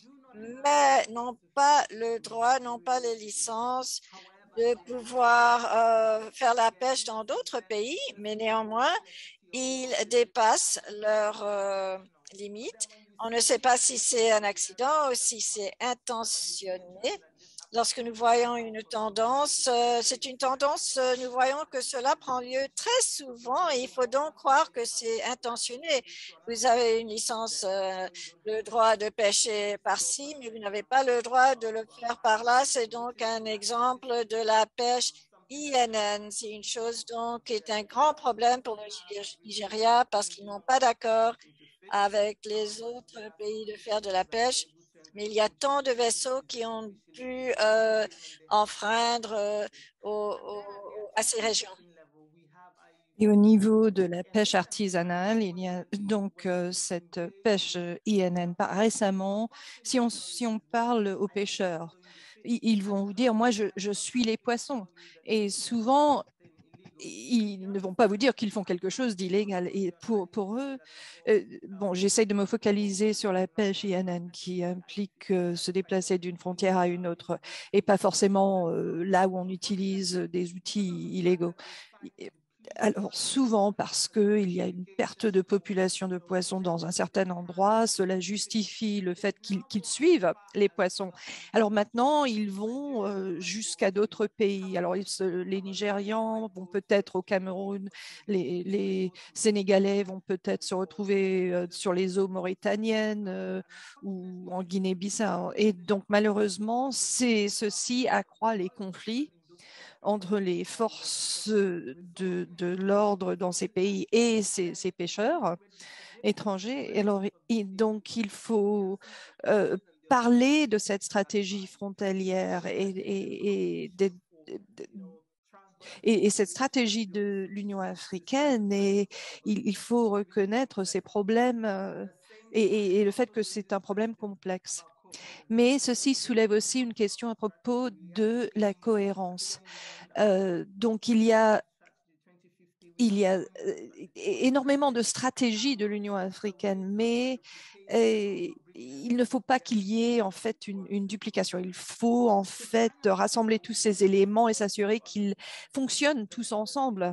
S2: mais n'ont pas le droit, n'ont pas les licences de pouvoir euh, faire la pêche dans d'autres pays, mais néanmoins, ils dépassent leurs euh, limites. On ne sait pas si c'est un accident ou si c'est intentionné. Lorsque nous voyons une tendance, euh, c'est une tendance, euh, nous voyons que cela prend lieu très souvent et il faut donc croire que c'est intentionné. Vous avez une licence, euh, le droit de pêcher par-ci, mais vous n'avez pas le droit de le faire par-là. C'est donc un exemple de la pêche I N N. C'est une chose donc qui est un grand problème pour le Nigeria parce qu'ils n'ont pas d'accord avec les autres pays de faire de la pêche. Mais il y a tant de vaisseaux qui ont pu euh, enfreindre euh, au, au, à ces régions.
S1: Et au niveau de la pêche artisanale, il y a donc euh, cette pêche I N N. Récemment, si on, si on parle aux pêcheurs, ils, ils vont vous dire, moi, je, je suis les poissons. Et souvent, ils ne vont pas vous dire qu'ils font quelque chose d'illégal. Et pour, pour eux, euh, bon, j'essaye de me focaliser sur la pêche I N N qui implique euh, se déplacer d'une frontière à une autre et pas forcément euh, là où on utilise des outils illégaux. Alors souvent parce qu'il y a une perte de population de poissons dans un certain endroit, cela justifie le fait qu'ils qu'ils suivent les poissons. Alors maintenant, ils vont euh, jusqu'à d'autres pays. Alors ils se, les Nigérians vont peut-être au Cameroun, les, les Sénégalais vont peut-être se retrouver euh, sur les eaux mauritaniennes euh, ou en Guinée-Bissau. Et donc malheureusement, ceci accroît les conflits entre les forces de, de l'ordre dans ces pays et ces, ces pêcheurs étrangers. Alors, et donc, il faut euh, parler de cette stratégie frontalière et, et, et, de, de, et, et cette stratégie de l'Union africaine. Et il, il, faut reconnaître ces problèmes euh, et, et, et le fait que c'est un problème complexe. Mais ceci soulève aussi une question à propos de la cohérence. Euh, donc, il y a il y a énormément de stratégies de l'Union africaine, mais euh, il ne faut pas qu'il y ait en fait une, une, duplication. Il faut en fait rassembler tous ces éléments et s'assurer qu'ils fonctionnent tous ensemble.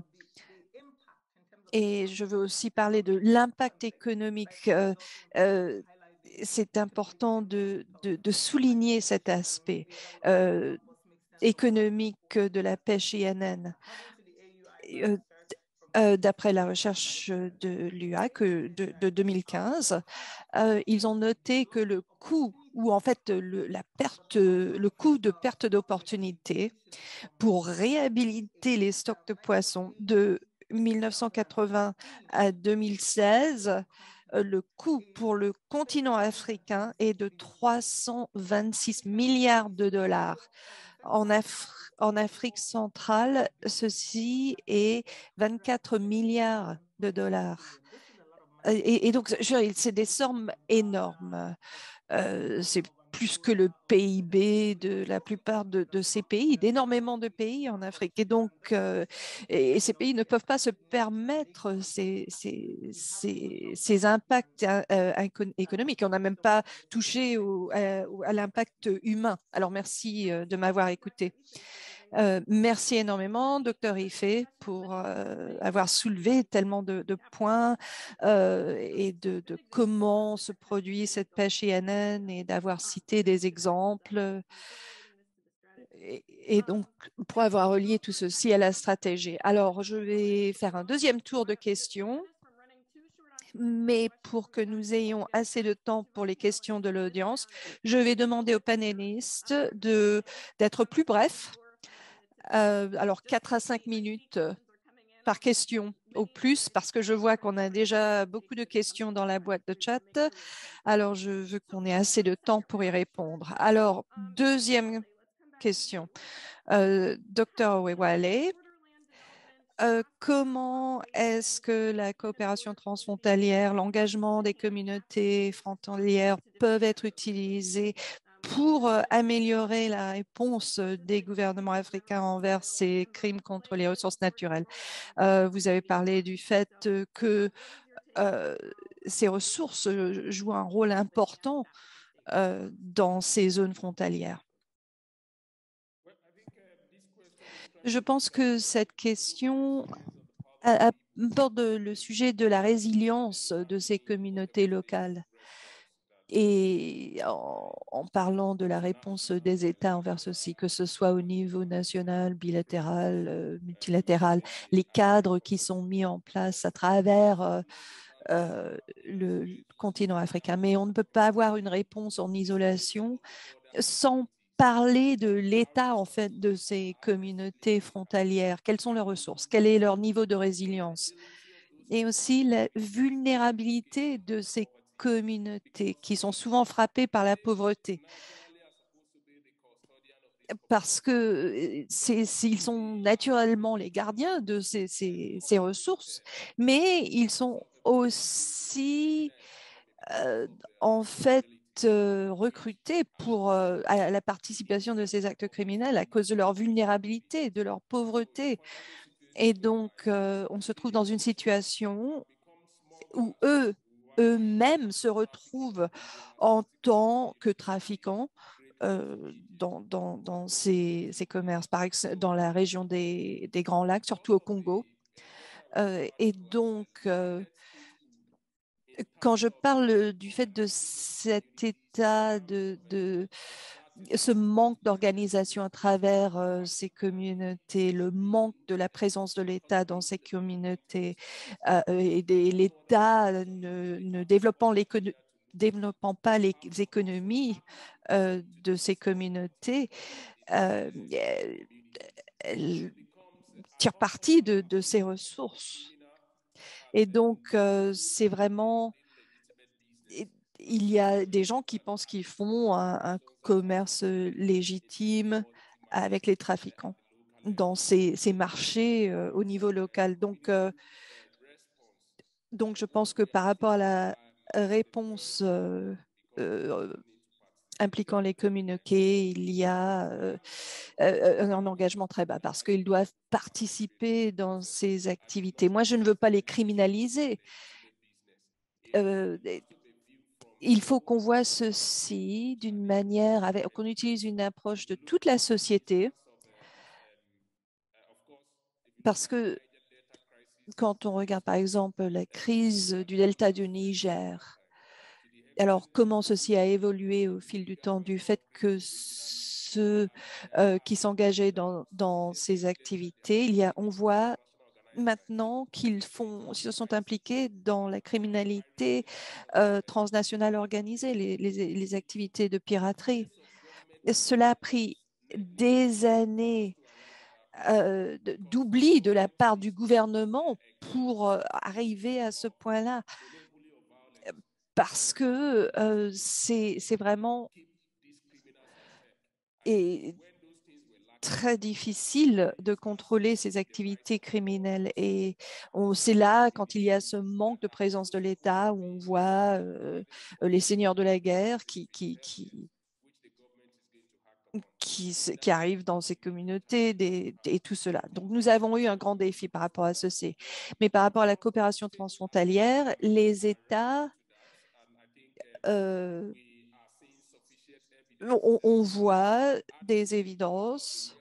S1: Et je veux aussi parler de l'impact économique. Euh, euh, c'est important de, de, de, souligner cet aspect euh, économique de la pêche I N N. Euh, Euh, D'après la recherche de l'U A que de, de deux mille quinze, euh, ils ont noté que le coût ou en fait le, la perte, le coût de perte d'opportunité pour réhabiliter les stocks de poissons de mille neuf cent quatre-vingts à deux mille seize, euh, le coût pour le continent africain est de trois cent vingt-six milliards de dollars. En, Af en Afrique centrale, ceci est vingt-quatre milliards de dollars. Et, et donc, c'est des sommes énormes. Euh, c'est plus que le P I B de la plupart de, de ces pays, d'énormément de pays en Afrique. Et donc, euh, et, et ces pays ne peuvent pas se permettre ces, ces, ces, ces impacts euh, économiques. On n'a même pas touché au, à, à l'impact humain. Alors, merci euh, de m'avoir écouté. Euh, merci énormément, docteur Ife, pour euh, avoir soulevé tellement de, de points euh, et de, de, comment se produit cette pêche I N N et d'avoir cité des exemples. Et, et donc, pour avoir relié tout ceci à la stratégie. Alors, je vais faire un deuxième tour de questions. Mais pour que nous ayons assez de temps pour les questions de l'audience, je vais demander aux panélistes d'être plus brefs. Euh, alors, quatre à cinq minutes par question au plus, parce que je vois qu'on a déjà beaucoup de questions dans la boîte de chat. Alors, je veux qu'on ait assez de temps pour y répondre. Alors, deuxième question. Euh, docteur Owewale, euh, comment est-ce que la coopération transfrontalière, l'engagement des communautés frontalières peuvent être utilisés pour euh, améliorer la réponse des gouvernements africains envers ces crimes contre les ressources naturelles? Euh, vous avez parlé du fait que euh, ces ressources jouent un rôle important euh, dans ces zones frontalières. Je pense que cette question aborde le sujet de la résilience de ces communautés locales. Et en, en, parlant de la réponse des États envers ceci, que ce soit au niveau national, bilatéral, euh, multilatéral, les cadres qui sont mis en place à travers euh, euh, le, le continent africain. Mais on ne peut pas avoir une réponse en isolation sans parler de l'état en fait de ces communautés frontalières. Quelles sont leurs ressources? Quel est leur niveau de résilience? Et aussi la vulnérabilité de ces communautés qui sont souvent frappées par la pauvreté. Parce que ils sont naturellement les gardiens de ces, ces, ces ressources, mais ils sont aussi euh, en fait euh, recrutés pour euh, à la participation de ces actes criminels à cause de leur vulnérabilité, de leur pauvreté. Et donc, euh, on se trouve dans une situation où eux, eux-mêmes se retrouvent en tant que trafiquants euh, dans, dans, dans ces, ces, commerces, par exemple dans la région des, des Grands Lacs, surtout au Congo. Euh, et donc, euh, quand je parle du fait de cet état de, de ce manque d'organisation à travers euh, ces communautés, le manque de la présence de l'État dans ces communautés euh, et l'État ne, ne développant, développant pas les économies euh, de ces communautés, euh, tire parti de, de ces ressources. Et donc, euh, c'est vraiment... Il y a des gens qui pensent qu'ils font un, un commerce légitime avec les trafiquants dans ces, ces marchés euh, au niveau local. Donc, euh, donc, je pense que par rapport à la réponse euh, euh, impliquant les communautés, il y a euh, euh, un engagement très bas parce qu'ils doivent participer dans ces activités. Moi, je ne veux pas les criminaliser. Euh, il faut qu'on voit ceci d'une manière, avec, qu'on utilise une approche de toute la société parce que quand on regarde par exemple la crise du delta du Niger, alors comment ceci a évolué au fil du temps du fait que ceux euh, qui s'engageaient dans, dans ces activités, il y a, on voit maintenant qu'ils font, se sont impliqués dans la criminalité euh, transnationale organisée, les, les, les activités de piraterie. Et cela a pris des années euh, d'oubli de la part du gouvernement pour euh, arriver à ce point-là, parce que euh, c'est vraiment et très difficile de contrôler ces activités criminelles. Et c'est là, quand il y a ce manque de présence de l'État, où on voit euh, les seigneurs de la guerre qui, qui, qui, qui, qui arrivent dans ces communautés des, et tout cela. Donc, nous avons eu un grand défi par rapport à ceci. Mais par rapport à la coopération transfrontalière, les États euh, on, on voit des évidences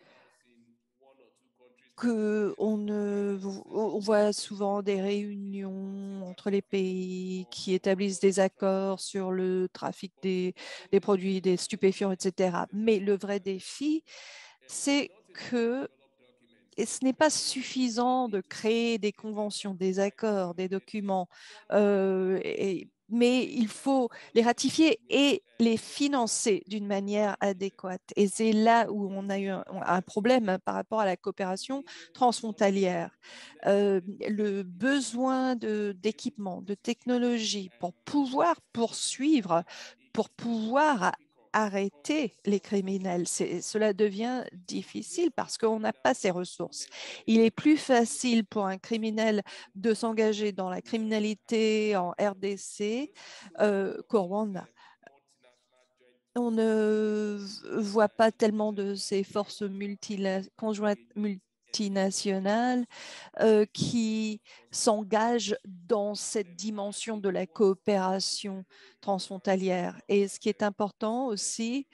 S1: que on, ne, on voit souvent des réunions entre les pays qui établissent des accords sur le trafic des, des produits, des stupéfiants, et cetera. Mais le vrai défi, c'est que et ce n'est pas suffisant de créer des conventions, des accords, des documents, euh, et- mais il faut les ratifier et les financer d'une manière adéquate. Et c'est là où on a eu un, un problème hein, par rapport à la coopération transfrontalière. Euh, le besoin de, d'équipement, de technologie pour pouvoir poursuivre, pour pouvoir arrêter les criminels. Cela devient difficile parce qu'on n'a pas ces ressources. Il est plus facile pour un criminel de s'engager dans la criminalité en R D C euh, qu'au Rwanda. On ne voit pas tellement de ces forces conjointes multinationales euh, qui s'engagent dans cette dimension de la coopération transfrontalière. Et ce qui est important aussi,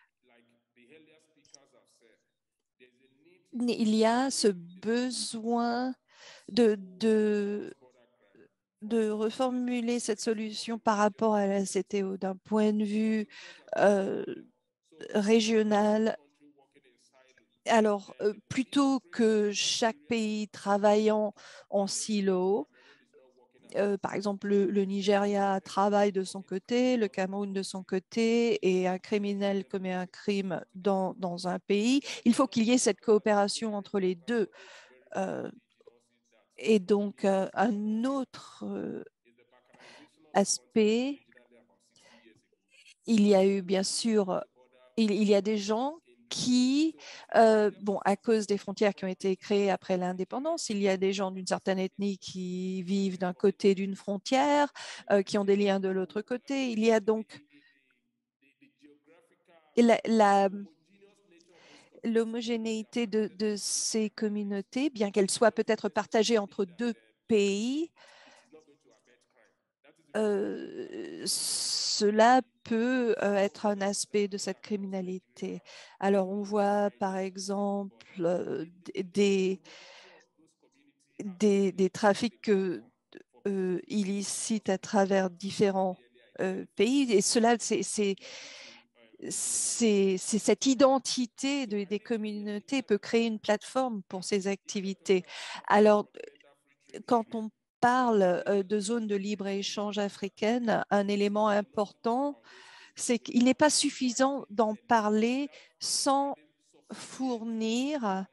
S1: il y a ce besoin de, de, de reformuler cette solution par rapport à la C T O d'un point de vue euh, régional. Alors, euh, plutôt que chaque pays travaillant en silo, euh, par exemple, le, le Nigeria travaille de son côté, le Cameroun de son côté, et un criminel commet un crime dans, dans un pays, il faut qu'il y ait cette coopération entre les deux. Euh, et donc, euh, un autre euh, aspect, il y a eu bien sûr, il, il y a des gens qui, euh, bon, à cause des frontières qui ont été créées après l'indépendance, il y a des gens d'une certaine ethnie qui vivent d'un côté d'une frontière, euh, qui ont des liens de l'autre côté. Il y a donc la, la, l'homogénéité de, de ces communautés, bien qu'elles soient peut-être partagées entre deux pays, euh, cela peut euh, être un aspect de cette criminalité. Alors, on voit par exemple euh, des, des, des trafics euh, euh, illicites à travers différents euh, pays. Et cela, c'est c'est cette identité de, des communautés peut créer une plateforme pour ces activités. Alors, quand on parle euh, de zones de libre-échange africaines, un élément important, c'est qu'il n'est pas suffisant d'en parler sans fournir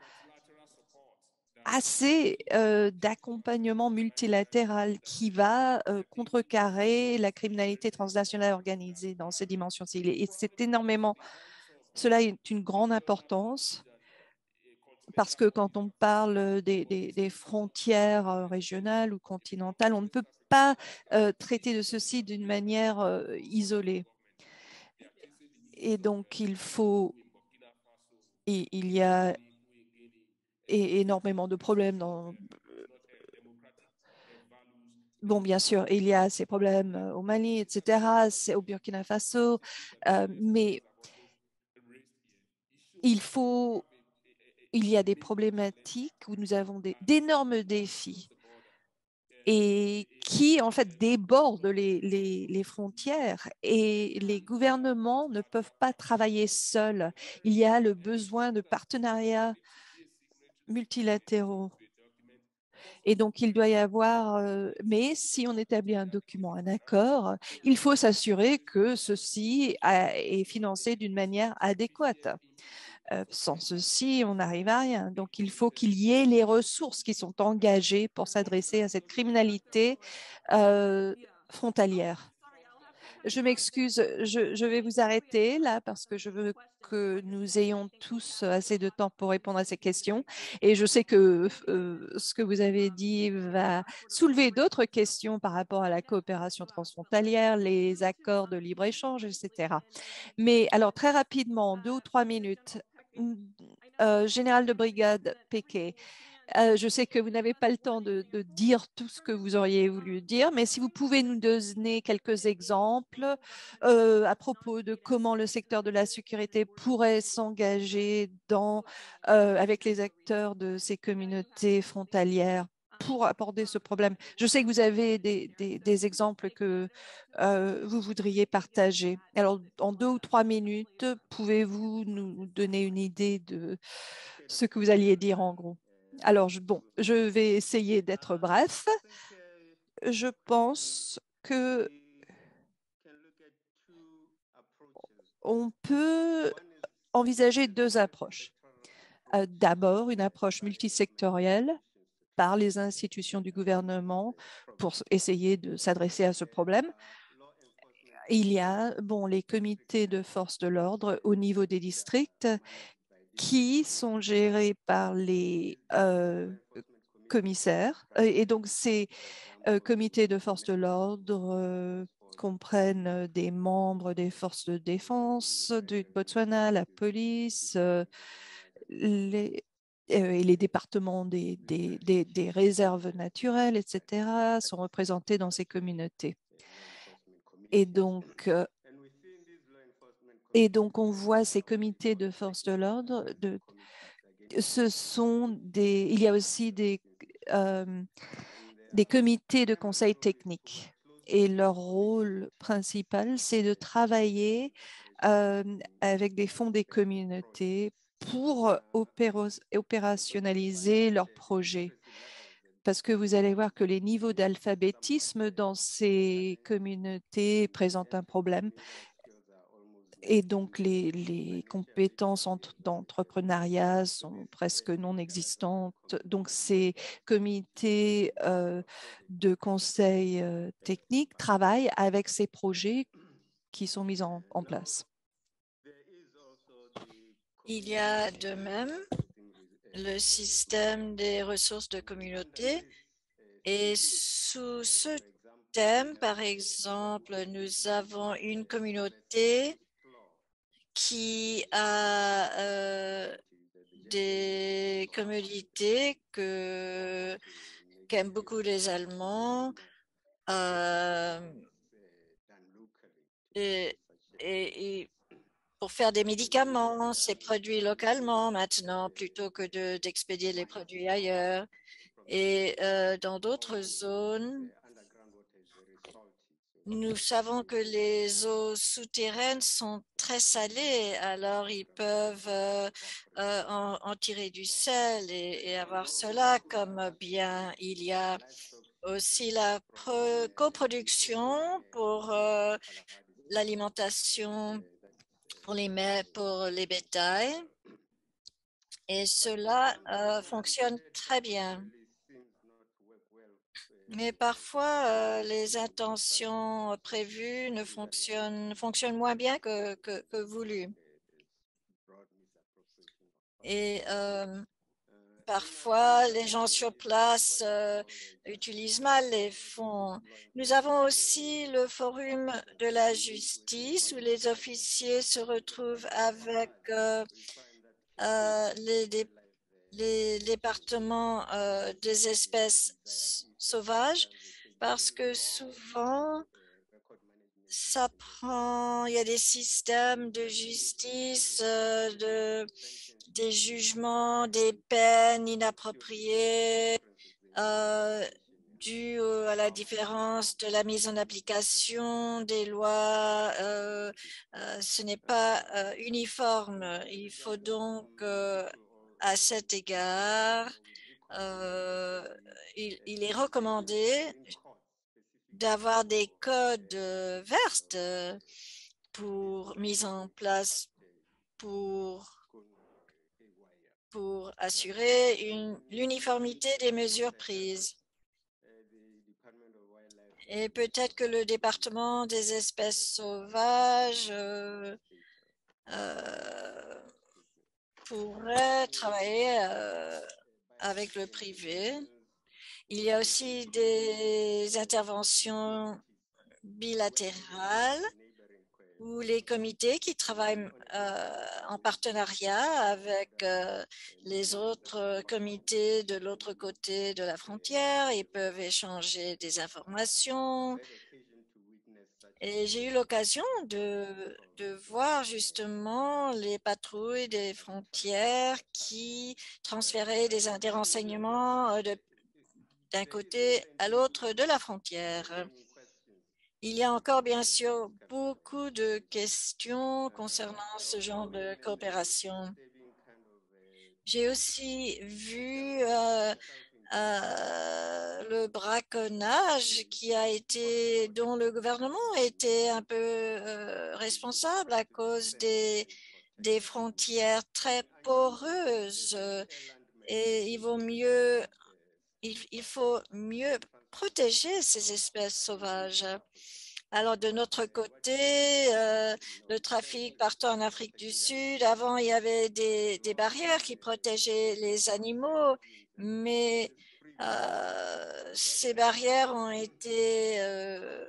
S1: assez euh, d'accompagnement multilatéral qui va euh, contrecarrer la criminalité transnationale organisée dans ces dimensions civiles. Et c'est énormément, cela est une grande importance parce que quand on parle des, des- des frontières euh, régionales ou continentales, on ne peut pas euh, traiter de ceci d'une manière euh, isolée. Et donc, il faut, et il y a é- énormément de problèmes dans, bon, bien sûr, il y a ces problèmes euh, au Mali, et cetera, c'est au Burkina Faso, euh, mais il faut, il y a des problématiques où nous avons des- d'énormes défis et qui, en fait, débordent les, les, les frontières et les gouvernements ne peuvent pas travailler seuls. Il y a le besoin de partenariats multilatéraux. Et donc, il doit y avoir, euh, mais si on établit un document, un accord, il faut s'assurer que ceci a- est financé d'une manière adéquate. Euh, sans ceci, on n'arrive à rien. Donc, il faut qu'il y ait les ressources qui sont engagées pour s'adresser à cette criminalité euh, frontalière. Je m'excuse, je, je vais vous arrêter là parce que je veux que nous ayons tous assez de temps pour répondre à ces questions. Et je sais que euh, ce que vous avez dit va soulever d'autres questions par rapport à la coopération transfrontalière, les accords de libre-échange, et cetera. Mais alors, très rapidement, deux ou trois minutes. Euh, Général de brigade Péquet, euh, je sais que vous n'avez pas le temps de, de dire tout ce que vous auriez voulu dire, mais si vous pouvez nous donner quelques exemples euh, à propos de comment le secteur de la sécurité pourrait s'engager dans, euh, avec les acteurs de ces communautés frontalières pour aborder ce problème. Je sais que vous avez des, des, des exemples que euh, vous voudriez partager. Alors, en deux ou trois minutes, pouvez-vous nous donner une idée de ce que vous alliez dire en gros? Alors, je, bon, je vais essayer d'être bref. Je pense que on peut envisager deux approches. Euh, D'abord, une approche multisectorielle par les institutions du gouvernement pour essayer de s'adresser à ce problème. Il y a bon, les comités de force de l'ordre au niveau des districts qui sont gérés par les euh, commissaires. Et donc, ces euh, comités de force de l'ordre euh, comprennent euh, des membres des forces de défense du Botswana, la police, euh, les, euh, et les départements des, des, des, des réserves naturelles, et cetera, sont représentés dans ces communautés. Et donc, euh, et donc, on voit ces comités de force de l'ordre, de, ce sont des, il y a aussi des, euh, des comités de conseil technique. Et leur rôle principal, c'est de travailler euh, avec des fonds des communautés pour opérationnaliser leurs projets. Parce que vous allez voir que les niveaux d'alphabétisme dans ces communautés présentent un problème et donc, les, les compétences d'entrepreneuriat sont presque non existantes. Donc, ces comités euh, de conseil euh, technique travaillent avec ces projets qui sont mis en, en place.
S2: Il y a de même le système des ressources de communauté et sous ce thème, par exemple, nous avons une communauté qui a euh, des communautés que qu'aiment beaucoup les Allemands euh, et, et, et pour faire des médicaments, c'est produit localement maintenant plutôt que de, d'expédier les produits ailleurs. Et euh, dans d'autres zones, nous savons que les eaux souterraines sont très salées, alors ils peuvent euh, euh, en, en, tirer du sel et, et avoir cela comme bien. Il y a aussi la coproduction pour euh, l'alimentation pour les, pour les bétails. Et cela euh, fonctionne très bien. Mais parfois, euh, les intentions prévues ne fonctionnent, fonctionnent moins bien que, que, que voulu. Et euh, parfois, les gens sur place euh, utilisent mal les fonds. Nous avons aussi le forum de la justice où les officiers se retrouvent avec euh, euh, les, dé- les départements euh, des espèces sauvages parce que souvent, ça prend, il y a des systèmes de justice, euh, de, des jugements, des peines inappropriées, euh, dues au- à la différence de la mise en application des lois. Euh, euh, ce n'est pas euh, uniforme. Il faut donc, euh, à cet égard, euh, il, il est recommandé d'avoir des codes euh, verts euh, pour mise en place pour, pour assurer une, l'uniformité des mesures prises. Et peut-être que le département des espèces sauvages euh, euh, pourrait travailler euh, avec le privé. Il y a aussi des interventions bilatérales ou les comités qui travaillent euh, en partenariat avec euh, les autres comités de l'autre côté de la frontière. Ils peuvent échanger des informations. Et j'ai eu l'occasion de, de voir justement les patrouilles des frontières qui transféraient des, des renseignements euh, de, d'un côté à l'autre de la frontière. Il y a encore bien sûr beaucoup de questions concernant ce genre de coopération. J'ai aussi vu euh, euh, le braconnage qui a été, dont le gouvernement était un peu euh, responsable à cause des, des frontières très poreuses. Et il vaut mieux, il, il faut mieux protéger ces espèces sauvages. Alors, de notre côté, euh, le trafic partant en Afrique du Sud, avant, il y avait des, des barrières qui protégeaient les animaux, mais euh, ces barrières ont été euh,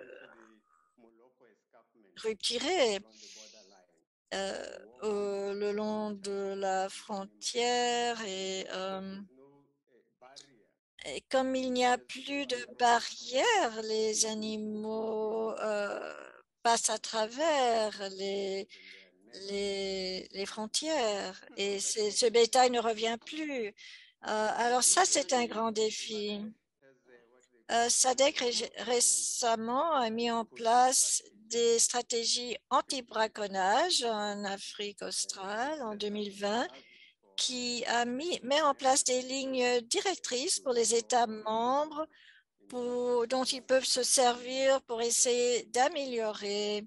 S2: retirées euh, au- le long de la frontière et euh, Et comme il n'y a plus de barrières, les animaux euh, passent à travers les, les, les frontières et ce bétail ne revient plus. Euh, alors ça, c'est un grand défi. Euh, SADC ré récemment a mis en place des stratégies anti-braconnage en Afrique australe en deux mille vingt qui a mis, met en place des lignes directrices pour les États membres pour, dont ils peuvent se servir pour essayer d'améliorer,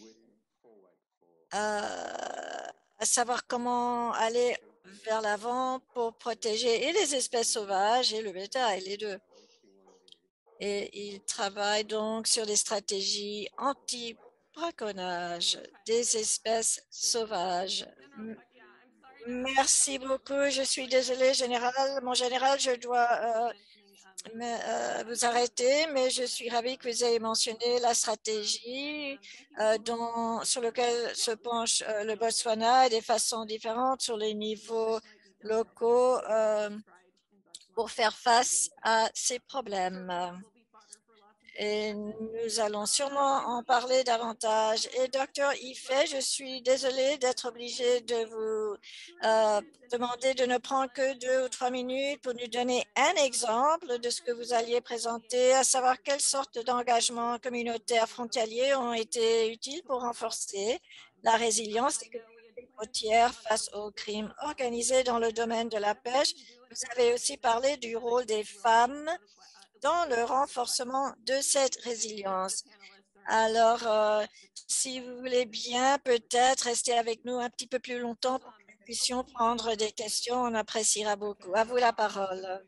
S2: euh, à savoir comment aller vers l'avant pour protéger et les espèces sauvages et le bétail, les deux. Et ils travaillent donc sur des stratégies anti-braconnage des espèces sauvages. Merci beaucoup. Je suis désolée, général. Mon général, je dois euh, mais, euh, vous arrêter, mais je suis ravie que vous ayez mentionné la stratégie euh, dont, sur laquelle se penche euh, le Botswana et des façons différentes sur les niveaux locaux euh, pour faire face à ces problèmes. Et nous allons sûrement en parler davantage. Et docteur Ife, je suis désolée d'être obligée de vous euh, demander de ne prendre que deux ou trois minutes pour nous donner un exemple de ce que vous alliez présenter, à savoir quelles sortes d'engagements communautaires frontaliers ont été utiles pour renforcer la résilience des communautés côtières face aux crimes organisés dans le domaine de la pêche. Vous avez aussi parlé du rôle des femmes dans le renforcement de cette résilience. Alors, euh, si vous voulez bien, peut-être rester avec nous un petit peu plus longtemps pour puissions prendre des questions, on appréciera beaucoup. À vous la parole.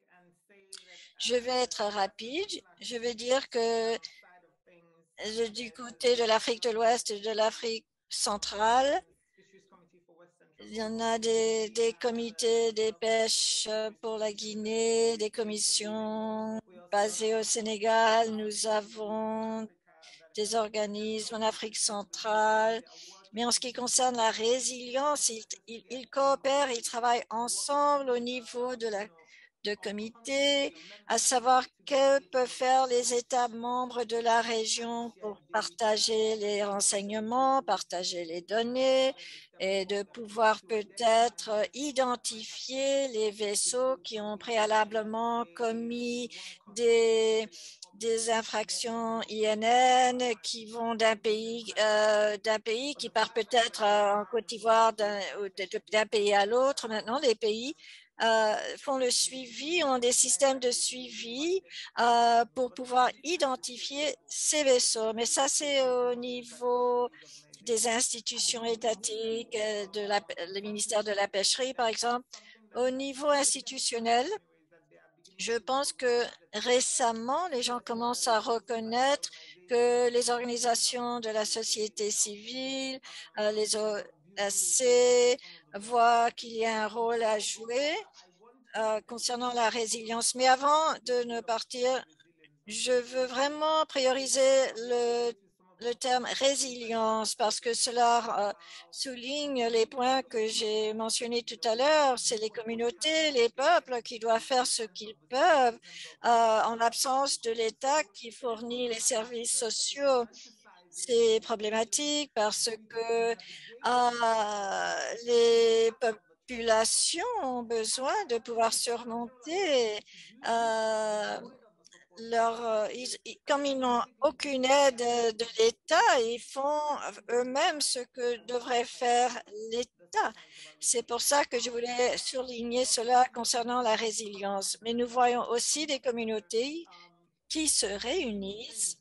S2: Je vais être rapide. Je vais dire que du côté de l'Afrique de l'Ouest et de l'Afrique centrale, il y en a des, des comités des pêches pour la Guinée, des commissions basées au Sénégal. Nous avons des organismes en Afrique centrale. Mais en ce qui concerne la résilience, ils, ils, ils coopèrent, ils travaillent ensemble au niveau de la de comité, à savoir que peuvent faire les États membres de la région pour partager les renseignements, partager les données et de pouvoir peut-être identifier les vaisseaux qui ont préalablement commis des, des infractions I N N qui vont d'un pays, euh, d'un pays qui part peut-être euh, en Côte d'Ivoire d'un, d'un pays à l'autre. Maintenant, les pays Euh, font le suivi, ont des systèmes de suivi euh, pour pouvoir identifier ces vaisseaux. Mais ça, c'est au niveau des institutions étatiques, euh, de la, le ministère de la Pêcherie, par exemple. Au niveau institutionnel, je pense que récemment, les gens commencent à reconnaître que les organisations de la société civile, euh, les O A C, voient qu'il y a un rôle à jouer euh, concernant la résilience. Mais avant de ne partir, je veux vraiment prioriser le, le terme résilience parce que cela euh, souligne les points que j'ai mentionnés tout à l'heure. C'est les communautés, les peuples qui doivent faire ce qu'ils peuvent euh, en l'absence de l'État qui fournit les services sociaux. C'est problématique parce que euh, les populations ont besoin de pouvoir surmonter euh, leur, euh, ils, comme ils n'ont aucune aide de l'État, ils font eux-mêmes ce que devrait faire l'État. C'est pour ça que je voulais souligner cela concernant la résilience. Mais nous voyons aussi des communautés qui se réunissent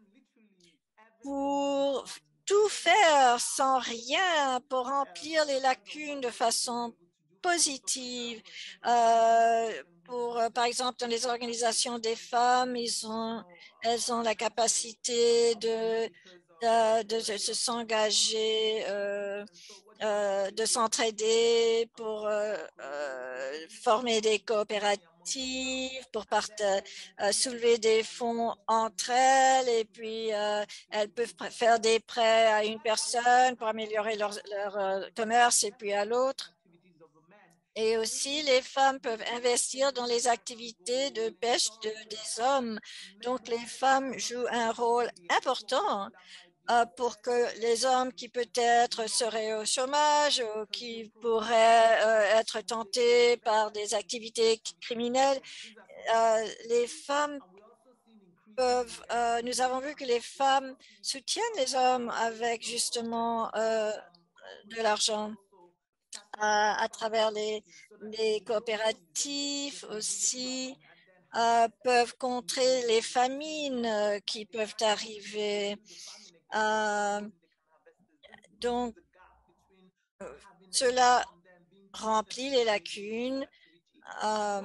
S2: pour tout faire sans rien pour remplir les lacunes de façon positive. Euh, pour, euh, par exemple, dans les organisations des femmes, ils ont, elles ont la capacité de, de, de, de s'engager, euh, euh, de s'entraider pour euh, euh, former des coopératives pour euh, soulever des fonds entre elles et puis euh, elles peuvent faire des prêts à une personne pour améliorer leur, leur euh, commerce et puis à l'autre. Et aussi, les femmes peuvent investir dans les activités de pêche de, des hommes. Donc, les femmes jouent un rôle important euh, pour que les hommes qui peut-être seraient au chômage ou qui pourraient euh, être tentés par des activités criminelles, euh, les femmes peuvent, euh, nous avons vu que les femmes soutiennent les hommes avec justement euh, de l'argent à, à travers les, les coopératives aussi, euh, peuvent contrer les famines euh, qui peuvent arriver. Euh, donc, euh, cela remplit les lacunes. Euh,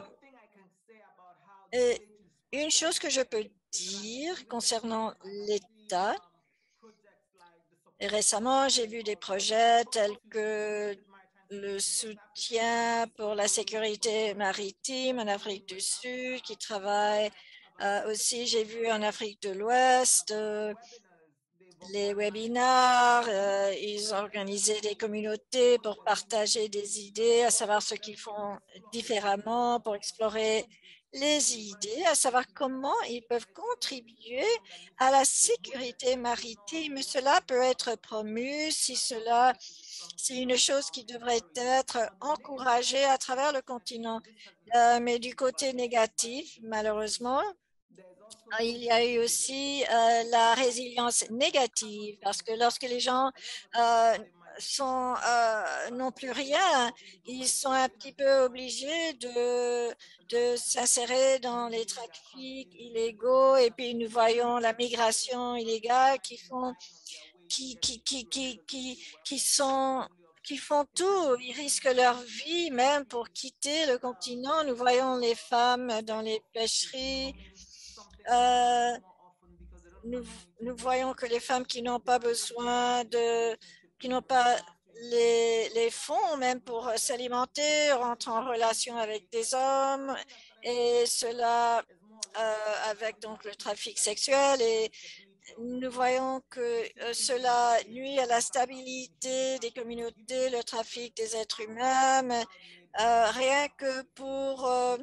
S2: et une chose que je peux dire concernant l'État, et récemment, j'ai vu des projets tels que le soutien pour la sécurité maritime en Afrique du Sud qui travaille. Euh, aussi, j'ai vu en Afrique de l'Ouest euh, les webinaires. Euh, ils organisaient des communautés pour partager des idées, à savoir ce qu'ils font différemment pour explorer les idées, à savoir comment ils peuvent contribuer à la sécurité maritime. Cela peut être promu si cela, c'est une chose qui devrait être encouragée à travers le continent. Euh, mais du côté négatif, malheureusement, il y a eu aussi euh, la résilience négative parce que lorsque les gens euh, sont euh, n'ont plus rien, ils sont un petit peu obligés de, de s'insérer dans les trafics illégaux et puis nous voyons la migration illégale qui font qui, qui, qui, qui, qui, qui sont qui font tout, ils risquent leur vie même pour quitter le continent. Nous voyons les femmes dans les pêcheries. Euh, nous, nous voyons que les femmes qui n'ont pas besoin de, qui n'ont pas les, les fonds même pour s'alimenter rentrent en relation avec des hommes et cela euh, avec donc le trafic sexuel et nous voyons que euh, cela nuit à la stabilité des communautés, le trafic des êtres humains, mais, euh, rien que pour euh,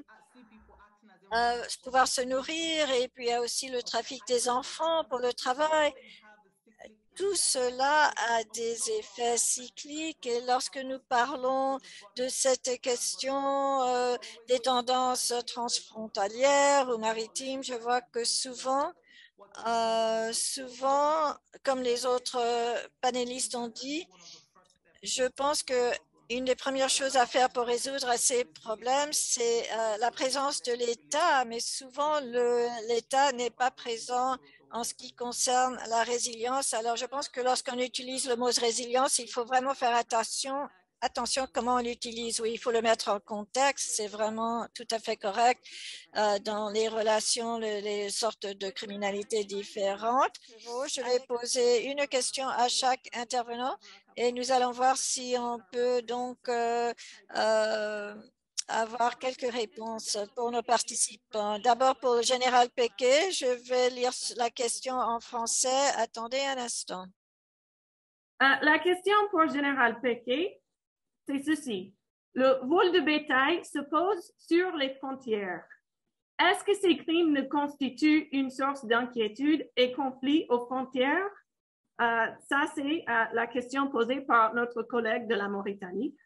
S2: euh, pouvoir se nourrir. Et puis, il y a aussi le trafic des enfants pour le travail. Tout cela a des effets cycliques et lorsque nous parlons de cette question euh, des tendances transfrontalières ou maritimes, je vois que souvent, euh, souvent, comme les autres panélistes ont dit, je pense que une des premières choses à faire pour résoudre ces problèmes, c'est euh, la présence de l'État, mais souvent l'État n'est pas présent en ce qui concerne la résilience. Alors, je pense que lorsqu'on utilise le mot résilience, il faut vraiment faire attention, attention comment on l'utilise. Oui, il faut le mettre en contexte, c'est vraiment tout à fait correct euh, dans les relations, les, les sortes de criminalité différentes. Je vais poser une question à chaque intervenant et nous allons voir si on peut donc euh, euh, avoir quelques réponses pour nos participants. D'abord, pour le général Péquet, je vais lire la question en français. Attendez un instant.
S3: Euh, la question pour le général Péquet, c'est ceci. Le vol de bétail se pose sur les frontières. Est-ce que ces crimes ne constituent une source d'inquiétude et conflit aux frontières? Euh, ça, c'est euh, la question posée par notre collègue de la Mauritanie.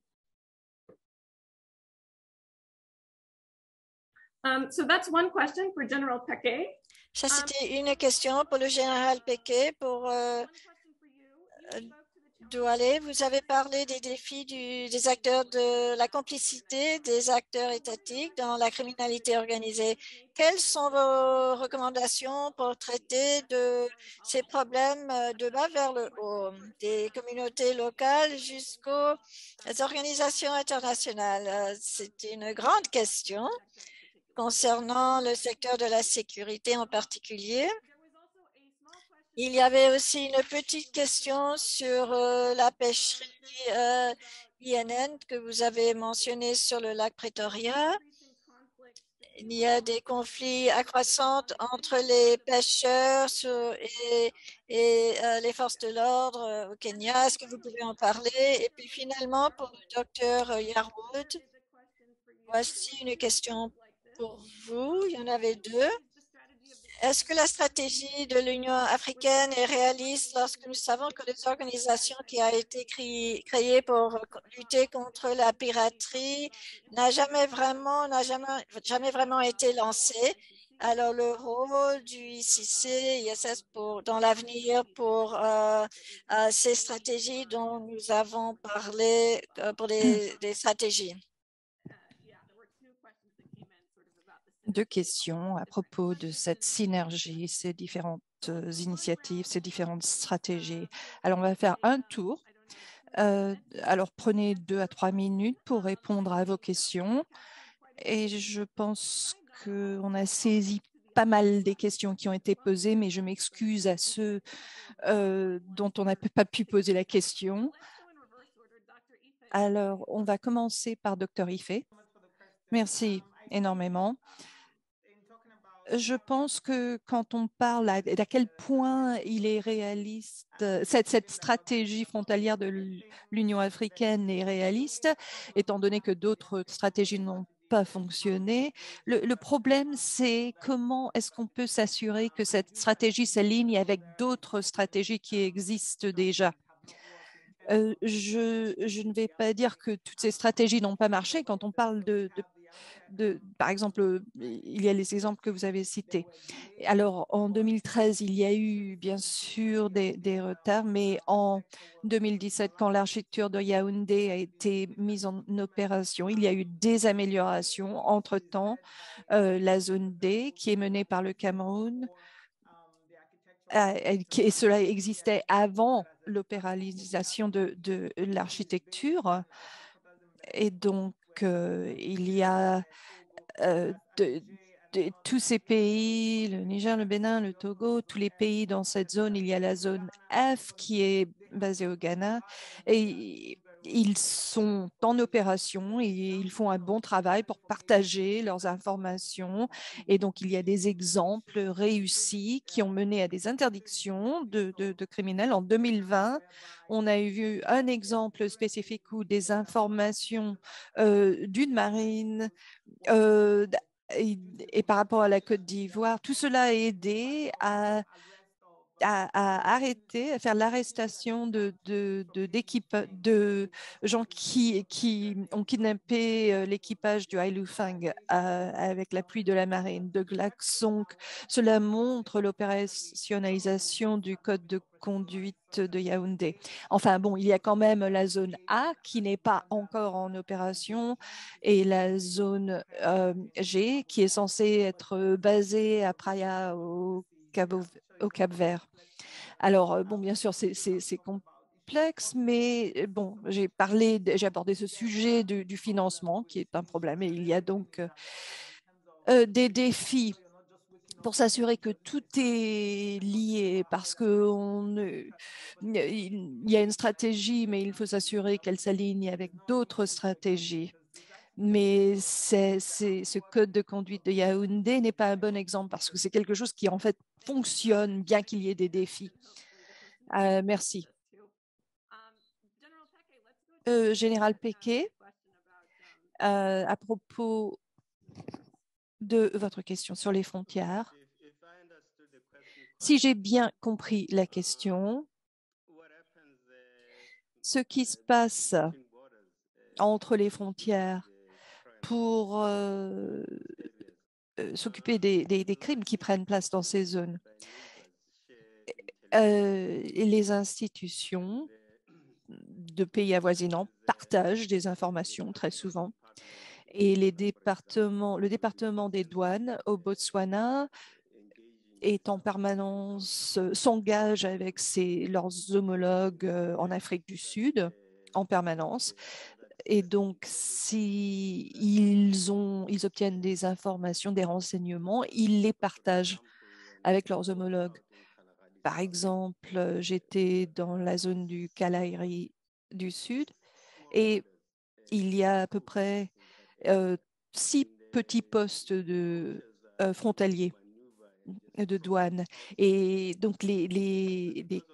S3: Um, so that's one question for General Péquet.
S2: Ça, c'était une question pour le général Péquet. Pour euh, Doualé, vous avez parlé des défis du, des acteurs de la complicité des acteurs étatiques dans la criminalité organisée. Quelles sont vos recommandations pour traiter de ces problèmes de bas vers le haut, des communautés locales jusqu'aux organisations internationales? C'est une grande question concernant le secteur de la sécurité en particulier. Il y avait aussi une petite question sur euh, la pêcherie euh, I N N que vous avez mentionné sur le lac Pretoria. Il y a des conflits accroissants entre les pêcheurs sur, et, et euh, les forces de l'ordre euh, au Kenya. Est-ce que vous pouvez en parler? Et puis finalement, pour le docteur Yarwood, voici une question pour vous. Il y en avait deux. Est-ce que la stratégie de l'Union africaine est réaliste lorsque nous savons que les organisations qui ont été créées pour lutter contre la piraterie n'a jamais vraiment, n'a jamais, jamais vraiment été lancée? Alors, le rôle du I C C, I S S pour, dans l'avenir pour euh, euh, ces stratégies dont nous avons parlé euh, pour des, des stratégies.
S1: Deux questions à propos de cette synergie, ces différentes initiatives, ces différentes stratégies. Alors, on va faire un tour. Euh, alors, prenez deux à trois minutes pour répondre à vos questions. Et je pense qu'on a saisi pas mal des questions qui ont été posées, mais je m'excuse à ceux euh, dont on n'a pas pu poser la question. Alors, on va commencer par docteur Ife. Merci énormément. Je pense que quand on parle à, à quel point il est réaliste, cette, cette stratégie frontalière de l'Union africaine est réaliste, étant donné que d'autres stratégies n'ont pas fonctionné. Le, le problème, c'est comment est-ce qu'on peut s'assurer que cette stratégie s'aligne avec d'autres stratégies qui existent déjà. Euh, je, je ne vais pas dire que toutes ces stratégies n'ont pas marché. Quand on parle de, de De, par exemple, il y a les exemples que vous avez cités. Alors, en deux mille treize, il y a eu bien sûr des, des retards, mais en deux mille dix-sept, quand l'architecture de Yaoundé a été mise en opération, il y a eu des améliorations. Entre-temps, euh, la zone D, qui est menée par le Cameroun, et cela existait avant l'opéralisation de, de l'architecture. Et donc, euh, il y a euh, de, de, tous ces pays, le Niger, le Bénin, le Togo, tous les pays dans cette zone. Il y a la zone F qui est basée au Ghana. Et ils sont en opération et ils font un bon travail pour partager leurs informations. Et donc, il y a des exemples réussis qui ont mené à des interdictions de, de, de criminels. En deux mille vingt, on a eu un exemple spécifique où des informations euh, d'une marine euh, et, et par rapport à la Côte d'Ivoire, tout cela a aidé à à, à arrêter, à faire l'arrestation de, de, de, de gens qui, qui ont kidnappé euh, l'équipage du Hailufeng euh, avec l'appui de la marine de Glaxong. Cela montre l'opérationnalisation du code de conduite de Yaoundé. Enfin bon, il y a quand même la zone A qui n'est pas encore en opération et la zone euh, G qui est censée être basée à Praia au Cabo au Cap-Vert. Alors, bon, bien sûr, c'est complexe, mais bon, j'ai parlé, j'ai abordé ce sujet du, du financement qui est un problème et il y a donc euh, des défis pour s'assurer que tout est lié parce qu'il y a une stratégie, mais il faut s'assurer qu'elle s'aligne avec d'autres stratégies. Mais c'est, c'est, ce code de conduite de Yaoundé n'est pas un bon exemple parce que c'est quelque chose qui en fait fonctionne bien qu'il y ait des défis. Euh, merci. Euh, Général Péquet, euh, à propos de votre question sur les frontières, si j'ai bien compris la question, ce qui se passe entre les frontières pour euh, euh, s'occuper des, des, des crimes qui prennent place dans ces zones. Euh, et les institutions de pays avoisinants partagent des informations très souvent. Et les départements, le département des douanes au Botswana est en permanence, s'engage avec ses, leurs homologues en Afrique du Sud en permanence. Et donc, si ils, ont, ils obtiennent des informations, des renseignements, ils les partagent avec leurs homologues. Par exemple, j'étais dans la zone du Kalahari du Sud et il y a à peu près euh, six petits postes de euh, frontaliers de douane. Et donc, les, les, les,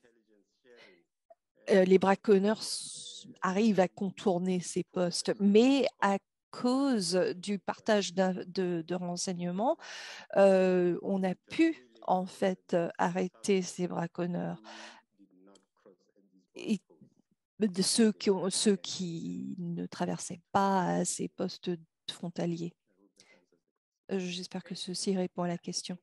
S1: euh, les braconneurs arrivent à contourner ces postes, mais à cause du partage de, de renseignements, euh, on a pu en fait arrêter ces braconneurs. Et de ceux qui, ont, ceux qui ne traversaient pas ces postes frontaliers. J'espère que ceci répond à la question.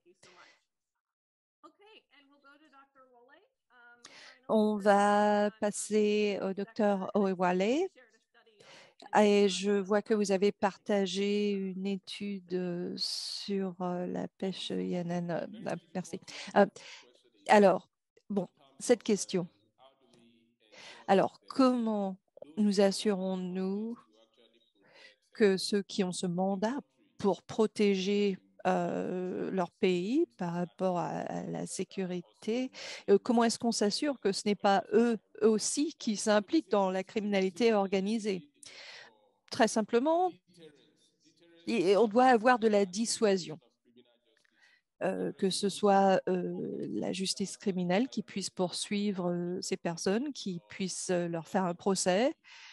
S1: On va passer au docteur Owewale. Et je vois que vous avez partagé une étude sur la pêche Yannan. Merci. Alors, bon, cette question. Alors, comment nous assurons-nous que ceux qui ont ce mandat pour protéger euh, leur pays par rapport à, à la sécurité, euh, comment est-ce qu'on s'assure que ce n'est pas eux, eux aussi qui s'impliquent dans la criminalité organisée? Très simplement, et on doit avoir de la dissuasion. Euh, que ce soit euh, la justice criminelle qui puisse poursuivre euh, ces personnes, qui puisse euh, leur faire un procès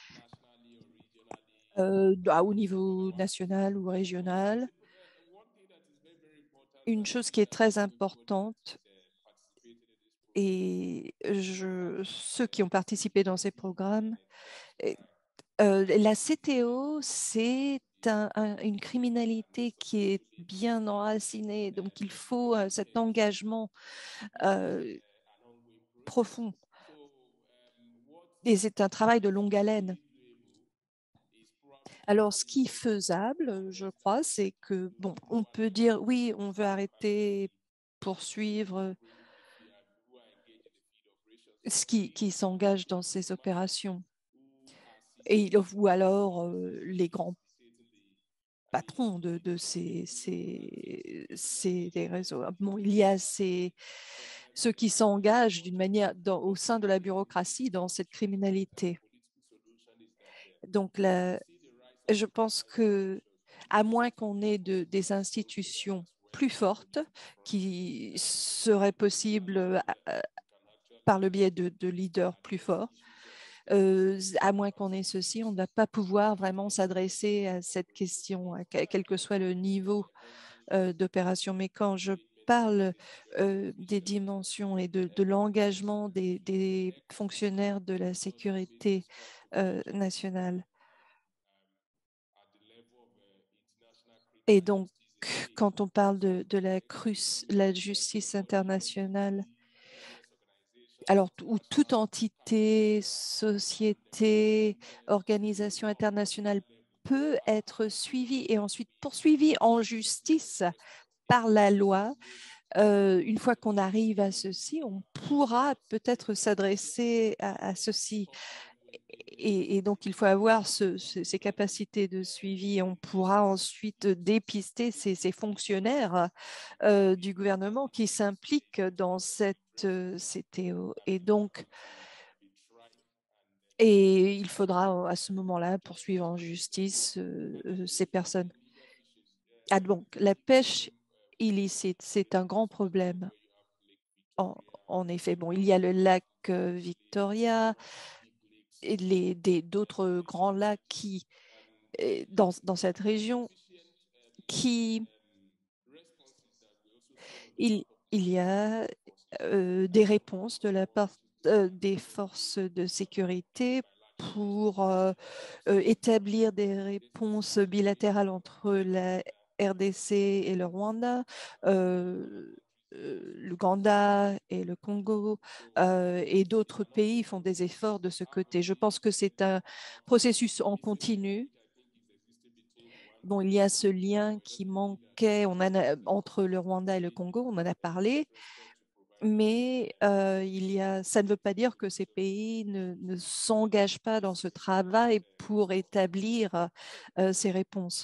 S1: euh, au niveau national ou régional. Une chose qui est très importante, et je, ceux qui ont participé dans ces programmes, euh, la C T O, c'est un, un, une criminalité qui est bien enracinée, donc il faut euh, cet engagement euh, profond. Et c'est un travail de longue haleine. Alors, ce qui est faisable, je crois, c'est que, bon, on peut dire, oui, on veut arrêter, poursuivre qui, qui s'engagent dans ces opérations. Et, ou alors euh, les grands patrons de, de ces, ces, ces des réseaux. Bon, il y a ces, ceux qui s'engagent d'une manière dans, au sein de la bureaucratie dans cette criminalité. Donc, la, je pense que, à moins qu'on ait de, des institutions plus fortes qui seraient possibles à, à, par le biais de, de leaders plus forts, euh, à moins qu'on ait ceci, on ne va pas pouvoir vraiment s'adresser à cette question, à quel que soit le niveau euh, d'opération. Mais quand je parle euh, des dimensions et de, de l'engagement des, des, fonctionnaires de la sécurité euh, nationale, et donc quand on parle de, de la, crus, la justice internationale, alors où toute entité, société, organisation internationale peut être suivie et ensuite poursuivie en justice par la loi, euh, une fois qu'on arrive à ceci, on pourra peut-être s'adresser à, à ceci. Et, et, donc, il faut avoir ce, ce, ces capacités de suivi. On pourra ensuite dépister ces, ces fonctionnaires euh, du gouvernement qui s'impliquent dans cette euh, C T O. Et donc, et il faudra à ce moment-là poursuivre en justice euh, ces personnes. Ah, donc, la pêche illicite, c'est un grand problème. En, en effet, bon, il y a le lac euh, Victoria et les, des, d'autres grands lacs qui, dans, dans cette région, qui, il, il y a euh, des réponses de la part euh, des forces de sécurité pour euh, euh, établir des réponses bilatérales entre la R D C et le Rwanda, euh, euh, l'Ouganda et le Congo, euh, et d'autres pays font des efforts de ce côté. Je pense que c'est un processus en continu. Bon, il y a ce lien qui manquait on en a, entre le Rwanda et le Congo, on en a parlé, mais euh, il y a, ça ne veut pas dire que ces pays ne, ne s'engagent pas dans ce travail pour établir euh, ces réponses.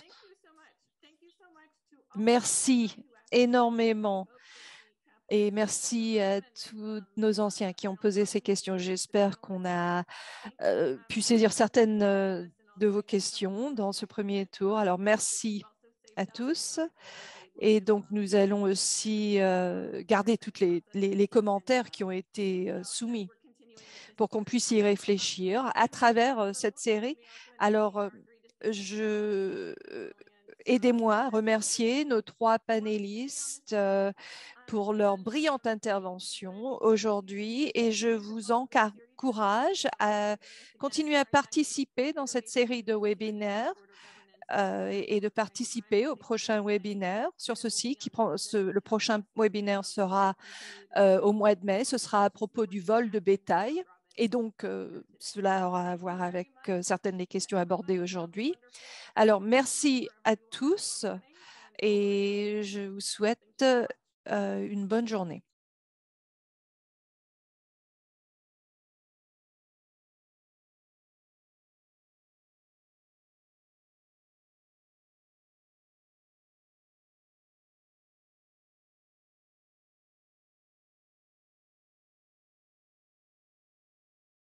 S1: Merci énormément et merci à tous nos anciens qui ont posé ces questions. J'espère qu'on a euh, pu saisir certaines euh, de vos questions dans ce premier tour. Alors, merci à tous. Et donc, nous allons aussi euh, garder tous les, les, les commentaires qui ont été euh, soumis pour qu'on puisse y réfléchir à travers euh, cette série. Alors, euh, je... Euh, aidez-moi à remercier nos trois panélistes euh, pour leur brillante intervention aujourd'hui et je vous encourage à continuer à participer dans cette série de webinaires euh, et, et de participer au prochain webinaire sur ceci. Qui prend, ce, le prochain webinaire sera euh, au mois de mai. Ce sera à propos du vol de bétail. Et donc, euh, cela aura à voir avec euh, certaines des questions abordées aujourd'hui. Alors, merci à tous et je vous souhaite euh, une bonne journée.